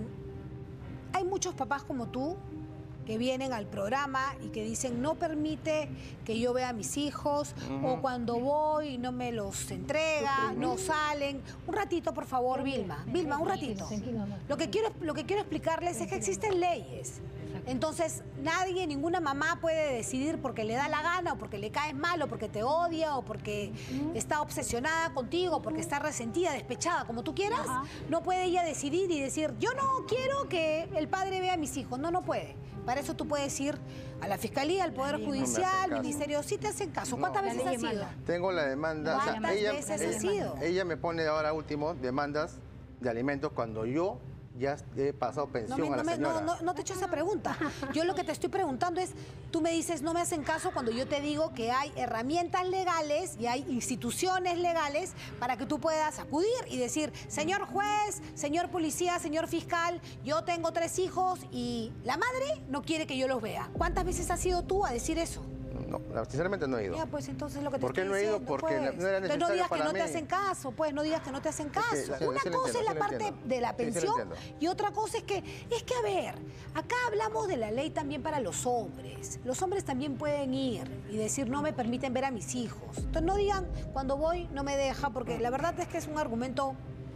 hay muchos papás como tú que vienen al programa y que dicen no permite que yo vea a mis hijos, o cuando voy no me los entrega, no salen. Un ratito, por favor, Vilma. Vilma, un ratito. Lo que quiero explicarles es que existen leyes. Entonces, nadie, ninguna mamá puede decidir porque le da la gana, o porque le caes mal, o porque te odia, o porque está obsesionada contigo, porque está resentida, despechada, como tú quieras. No puede ella decidir y decir, yo no quiero que el padre vea a mis hijos. No, no puede. Para eso tú puedes ir a la Fiscalía, al Poder Judicial, al Ministerio. Sí te hacen caso. ¿Cuántas veces has ido? Tengo la demanda. ¿Cuántas veces has ido? Ella me pone ahora último demandas de alimentos cuando yo ya he pasado pensión a la señora. No te he hecho esa pregunta. Yo lo que te estoy preguntando es, tú me dices, no me hacen caso cuando yo te digo que hay herramientas legales y hay instituciones legales para que tú puedas acudir y decir, señor juez, señor policía, señor fiscal, yo tengo 3 hijos y la madre no quiere que yo los vea. ¿Cuántas veces has ido tú a decir eso? No, sinceramente no he ido. Ya, pues entonces lo que te ¿Por qué estoy no he ido? diciendo, Porque pues. no era necesario no digas para que no mí. te hacen caso, pues, no digas que no te hacen caso. Una sí lo cosa entiendo, es la sí lo parte entiendo. de la Sí, sí lo pensión entiendo. y otra cosa es que, a ver, acá hablamos de la ley también para los hombres. Los hombres también pueden ir y decir, no me permiten ver a mis hijos. Entonces no digan, cuando voy no me deja, porque la verdad es que es un argumento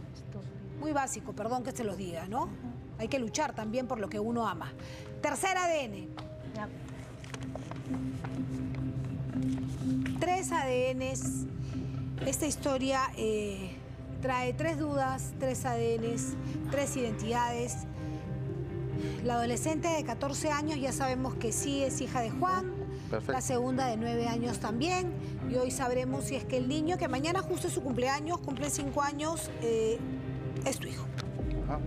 muy básico, perdón que se los diga, ¿no? Hay que luchar también por lo que uno ama. Tercer ADN. 3 ADNs. Esta historia trae 3 dudas, 3 ADNs, 3 identidades. La adolescente de 14 años ya sabemos que sí es hija de Juan. Perfecto. La segunda de 9 años también. Y hoy sabremos si es que el niño, que mañana justo es su cumpleaños, cumple 5 años, es tu hijo. Ajá.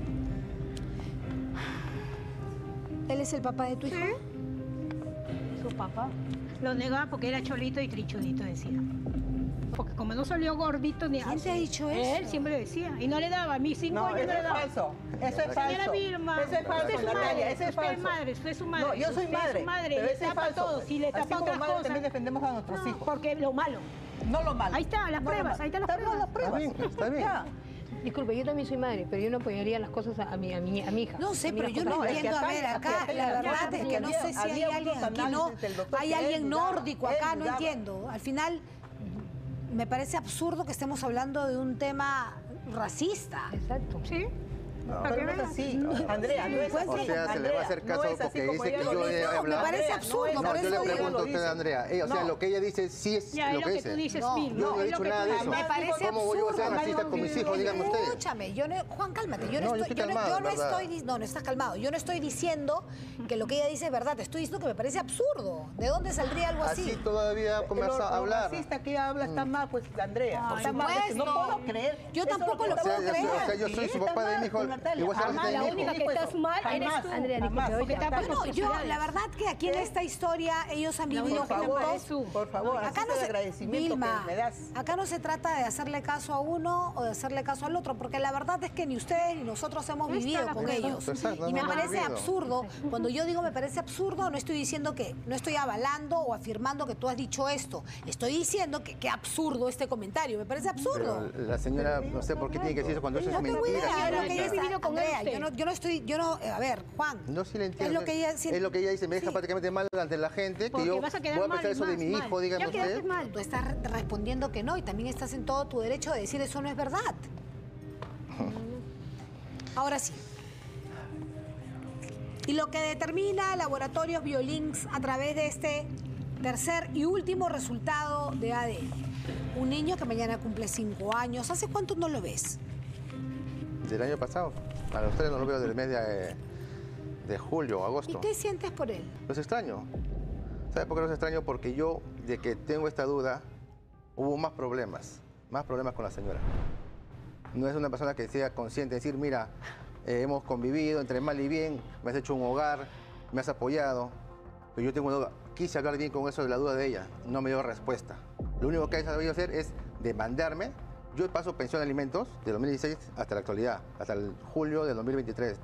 ¿Él es el papá de tu hijo? Su papá. Lo negaba porque era cholito y trichudito, decía. Porque como no salió gordito ni ¿Quién te ha dicho eso? Él siempre decía. Y no le daba. A mí 5 No, años eso no le es daba. falso. Eso es falso. Señora Vilma, Eso es falso, usted es su Natalia, madre, eso es usted es falso. madre, usted es su madre. No, yo soy usted madre. Es su madre, Pero le eso es tapa falso. todo. Si le Así tapa como otras madre cosas. también defendemos a nuestros No, hijos. porque lo malo. No lo malo. Ahí está, las No lo pruebas, malo. ahí están las Están pruebas. las pruebas. Está bien, está bien. Ya. Disculpe, yo también soy madre, pero yo no apoyaría las cosas a mi hija. No sé, A mí pero las yo no cosas- es que entiendo. A acá- ver, acá acá- la verdad es que no sé si hay había alguien unos aquí, no. análisis del doctor Hay que alguien él dudaba, nórdico él acá, no dudaba. entiendo. Al final, me parece absurdo que estemos hablando de un tema racista. Exacto. ¿Sí? No, ¿Para pero qué no es veas? así, Andrea, no es Pues, así. O sea, se le va a hacer Andrea, caso no es así porque como dice que ella yo lo he dice. hablado. me parece Andrea, absurdo, no es por No, eso yo le digo. pregunto a usted, Andrea. O sea, No. lo que ella dice sí es Ya, es lo lo que que dice. tú dices, No, Vilma. Yo no he es lo dicho que nada tú de dices. eso. Me parece ¿Cómo voy yo a ser absurdo. racista con mis hijos? Díganme ustedes. Escúchame, Juan, cálmate. Yo No, no yo estoy, estoy calmado, yo no en verdad. estoy, no estás calmado. Yo no estoy diciendo que lo que ella dice es verdad. Te estoy diciendo que me parece absurdo. ¿De dónde saldría algo así? Así todavía comienza a hablar. Lo racista que ella habla está mal, pues, Andrea. Por Está mal, es que no supuesto. puedo creer. Yo Eso tampoco es lo que puedo está creer. mal. O sea, yo soy su Está papá de mal mi hijo, con Natalia. igual se Jamás, hace de mi La hijo. única que estás mal eres Jamás. tú. Andrea, disculpe, Jamás. oiga, Porque tapas Bueno, yo, necesidades. la verdad que aquí en esta historia ellos han vivido única que juntos. es tú. Por favor, Acá así no es el se, agradecimiento Vilma, que me das. acá no se trata de hacerle caso a uno o de hacerle caso al otro, porque la verdad es que ni ustedes ni nosotros hemos Ahí está vivido la con prueba. ellos. Exacto, Y me no hemos parece vivido. absurdo. Cuando yo digo me parece absurdo, no estoy diciendo que, no estoy avalando o afirmando que tú has dicho esto. Estoy diciendo que qué absurdo este comentario. Me parece absurdo. Pero la señora, no sé por qué tiene que decir eso cuando eso es No tengo mentira. idea de lo que ella simplemente. vivido con Andrea, él usted? a ver, Juan. No, sí le entiendo. Es lo que ella siente. Es lo que ella dice, me deja prácticamente mal ante la gente, Porque que yo vas a voy quedar a pensar mal, eso de más, mi mal. hijo, dígame Ya quedaste usted. mal. Tú estás respondiendo que no y también estás en todo tu derecho de decir eso no es verdad. Ahora sí. Y lo que determina Laboratorios Biolinks a través de este tercer y último resultado de ADN. Un niño que mañana cumple 5 años. ¿Hace cuánto no lo ves? Del año pasado. A los 3 no lo veo del mes de julio o agosto. ¿Y qué sientes por él? Los extraño. ¿Sabe por qué los extraño? Porque yo, de que tengo esta duda, hubo más problemas con la señora. No es una persona que sea consciente de decir, mira, hemos convivido entre mal y bien, me has hecho un hogar, me has apoyado, pero yo tengo una duda. Quise hablar bien con eso de la duda de ella, no me dio respuesta. Lo único que ha sabido hacer es demandarme. Yo paso pensión de alimentos de 2016 hasta la actualidad, hasta el julio del 2022.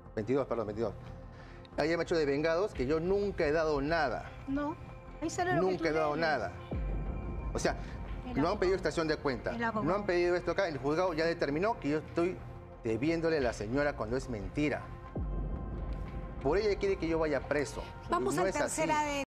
Ella me ha hecho de vengados que yo nunca he dado nada. No, ahí sale lo que Nunca tú he dado debes. nada. O sea, no han pedido extracción de cuenta, El abogado. no han pedido esto acá. El juzgado ya determinó que yo estoy debiéndole a la señora cuando es mentira. Por ella quiere que yo vaya preso. Vamos No al es tercer así. ADN.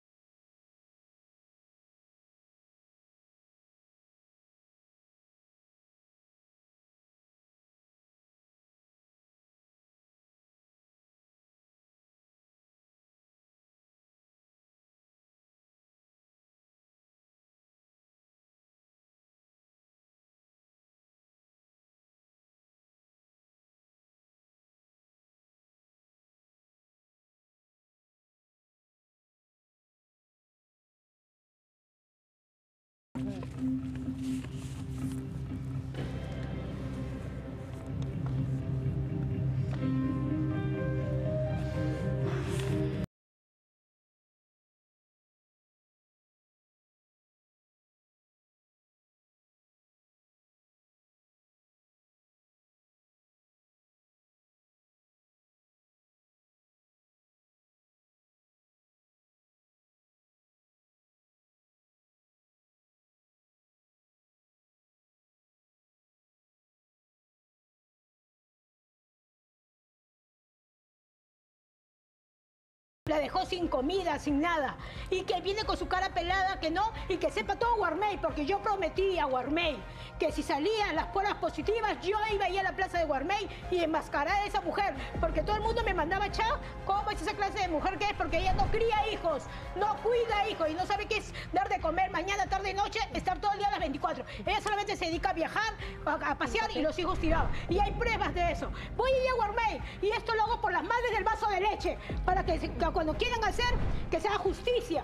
La dejó sin comida, sin nada. Y que viene con su cara pelada, que no, y que sepa todo Guarmey, porque yo prometí a Guarmey que si salían las pruebas positivas, yo iba a ir a la plaza de Guarmey y enmascarar a esa mujer, porque todo el mundo me mandaba, chao, ¿cómo es esa clase de mujer que es? Porque ella no cría hijos, no cuida hijos y no sabe qué es dar de comer mañana, tarde y noche, estar todo el día a las 24. Ella solamente se dedica a viajar, a pasear y los hijos tirados. Y hay pruebas de eso. Voy a ir a Guarmey y esto lo hago por las madres del vaso de leche, para que cuando quieran hacer, que se haga justicia.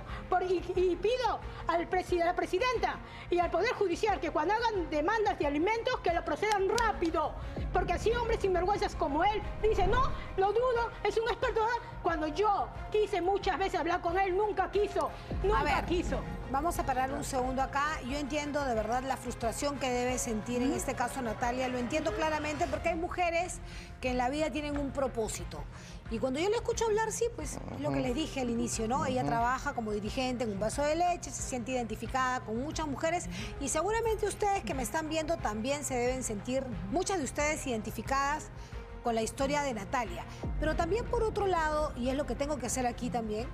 Y pido a la presidenta y al Poder Judicial que cuando hagan demandas de alimentos, que lo procedan rápido. Porque así hombres sinvergüenzas como él dicen, no, lo dudo, es un experto. Cuando yo quise muchas veces hablar con él, nunca quiso. Nunca quiso. Vamos a parar un segundo acá. Yo entiendo de verdad la frustración que debe sentir en este caso Natalia. Lo entiendo claramente porque hay mujeres que en la vida tienen un propósito. Y cuando yo le escucho hablar, sí, pues es lo que les dije al inicio, ¿no? Ella trabaja como dirigente en un vaso de leche, se siente identificada con muchas mujeres y seguramente ustedes que me están viendo también se deben sentir, muchas de ustedes identificadas con la historia de Natalia. Pero también por otro lado, y es lo que tengo que hacer aquí también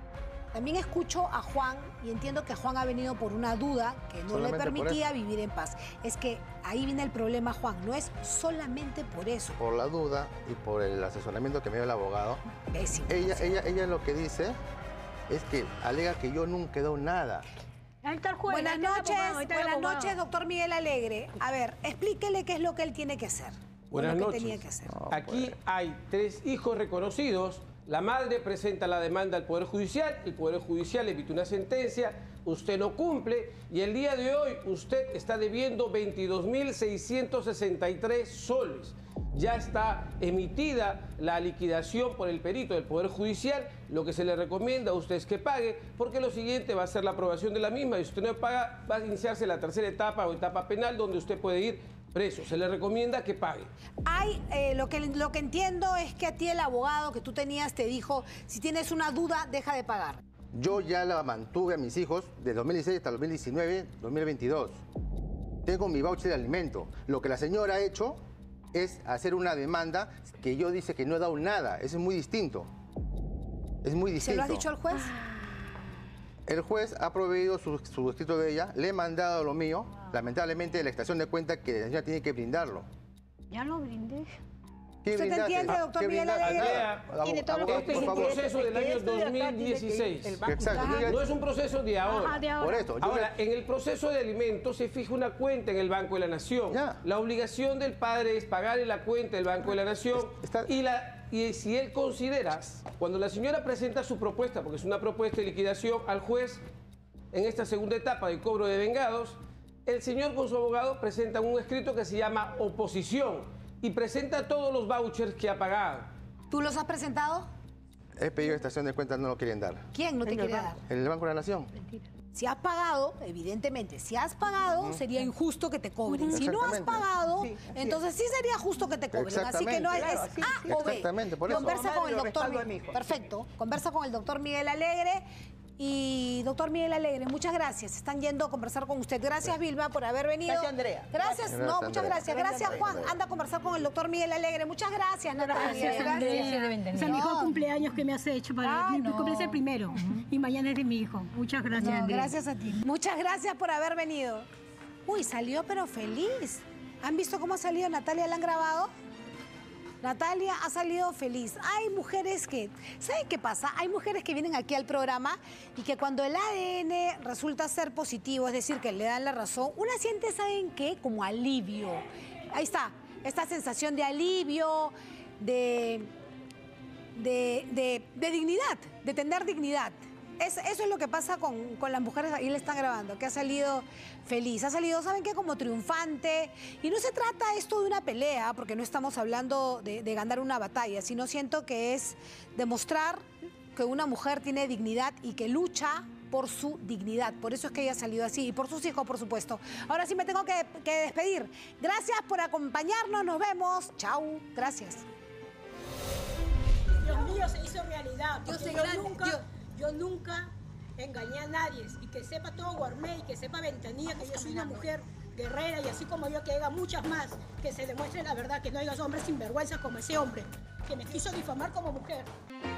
escucho a Juan y entiendo que Juan ha venido por una duda que no le permitía vivir en paz. Es que ahí viene el problema, Juan, no es solamente por eso. Por la duda y por el asesoramiento que me dio el abogado, ella lo que dice es que alega que yo nunca he dado nada. Buenas noches, doctor Miguel Alegre. A ver, explíquele qué es lo que él tiene que hacer. Buenas noches. Tenía que hacer. Aquí hay 3 hijos reconocidos. La madre presenta la demanda al Poder Judicial, el Poder Judicial emite una sentencia, usted no cumple y el día de hoy usted está debiendo 22.663 soles. Ya está emitida la liquidación por el perito del Poder Judicial. Lo que se le recomienda a usted es que pague, porque lo siguiente va a ser la aprobación de la misma y si usted no paga, va a iniciarse la tercera etapa o etapa penal donde usted puede ir preso. Se le recomienda que pague. Lo que entiendo es que a ti el abogado que tú tenías te dijo, si tienes una duda, deja de pagar. Yo ya la mantuve a mis hijos de 2016 hasta 2019, 2022. Tengo mi voucher de alimento. Lo que la señora ha hecho es hacer una demanda que yo dice que no he dado nada. Eso es muy distinto. Es muy distinto. ¿Se lo has dicho al juez? El juez ha proveído su escrito de ella, le he mandado lo mío. Lamentablemente la extracción de cuenta que la señora tiene que brindarlo. Ya lo brindé. ¿Usted entiende, doctor Miguel Alegre? Tiene todo lo que Este es un proceso del año 2016. Exacto. No es un proceso de ahora. Ajá, de ahora. Por esto. Ahora, en el proceso de alimentos se fija una cuenta en el Banco de la Nación. Ya. La obligación del padre es pagarle la cuenta del Banco de la Nación Está- y si él considera, cuando la señora presenta su propuesta, porque es una propuesta de liquidación al juez, en esta segunda etapa de cobro de vengados, el señor con su abogado presenta un escrito que se llama oposición y presenta todos los vouchers que ha pagado. ¿Tú los has presentado? He pedido extracción de cuentas, no lo quieren dar. ¿Quién no te quiere dar? El Banco de la Nación. Si has pagado, evidentemente, si has pagado, sería injusto que te cobren. Si no has Exactamente. pagado, Sí, así entonces sí sería justo que te cobren. Así que no es Exactamente. A o B. Exactamente, por eso. Conversa con el Lo doctor. respaldo a mi hijo. Perfecto. Conversa con el doctor Miguel Alegre. Y doctor Miguel Alegre, muchas gracias. Están yendo a conversar con usted. Gracias, Vilma, por haber venido. Gracias, Andrea. Gracias, Gracias, no, muchas Andrea. gracias. Gracias, Juan. Anda a conversar con el doctor Miguel Alegre. Muchas gracias, Natalia. Gracias, Andrea. Es el mejor cumpleaños que me has hecho. Para mi cumpleaños es el primero. Y mañana es de mi hijo. Muchas gracias, No, Andrea. gracias a ti. Muchas gracias por haber venido. Uy, salió pero feliz. ¿Han visto cómo ha salido Natalia? ¿La han grabado? Natalia ha salido feliz. Hay mujeres que... ¿Saben qué pasa? Hay mujeres que vienen aquí al programa y que cuando el ADN resulta ser positivo, es decir, que le dan la razón, una siente, ¿saben qué? Como alivio. Ahí está. Esta sensación de alivio, de dignidad, de tener dignidad. Eso es lo que pasa con las mujeres, ahí le están grabando, que ha salido feliz, ha salido, ¿saben qué? Como triunfante. Y no se trata esto de una pelea, porque no estamos hablando de ganar una batalla, sino siento que es demostrar que una mujer tiene dignidad y que lucha por su dignidad. Por eso es que ella ha salido así y por sus hijos, por supuesto. Ahora sí me tengo que despedir. Gracias por acompañarnos, nos vemos. Chau, gracias. Dios mío, se hizo realidad. Dios Porque es grande, yo nunca engañé a nadie. Y que sepa todo Guarmey, que sepa Ventanilla, que yo soy una mujer guerrera y así como yo, que haya muchas más. Que se demuestre la verdad, que no haya hombres sinvergüenzas como ese hombre, que me quiso difamar como mujer.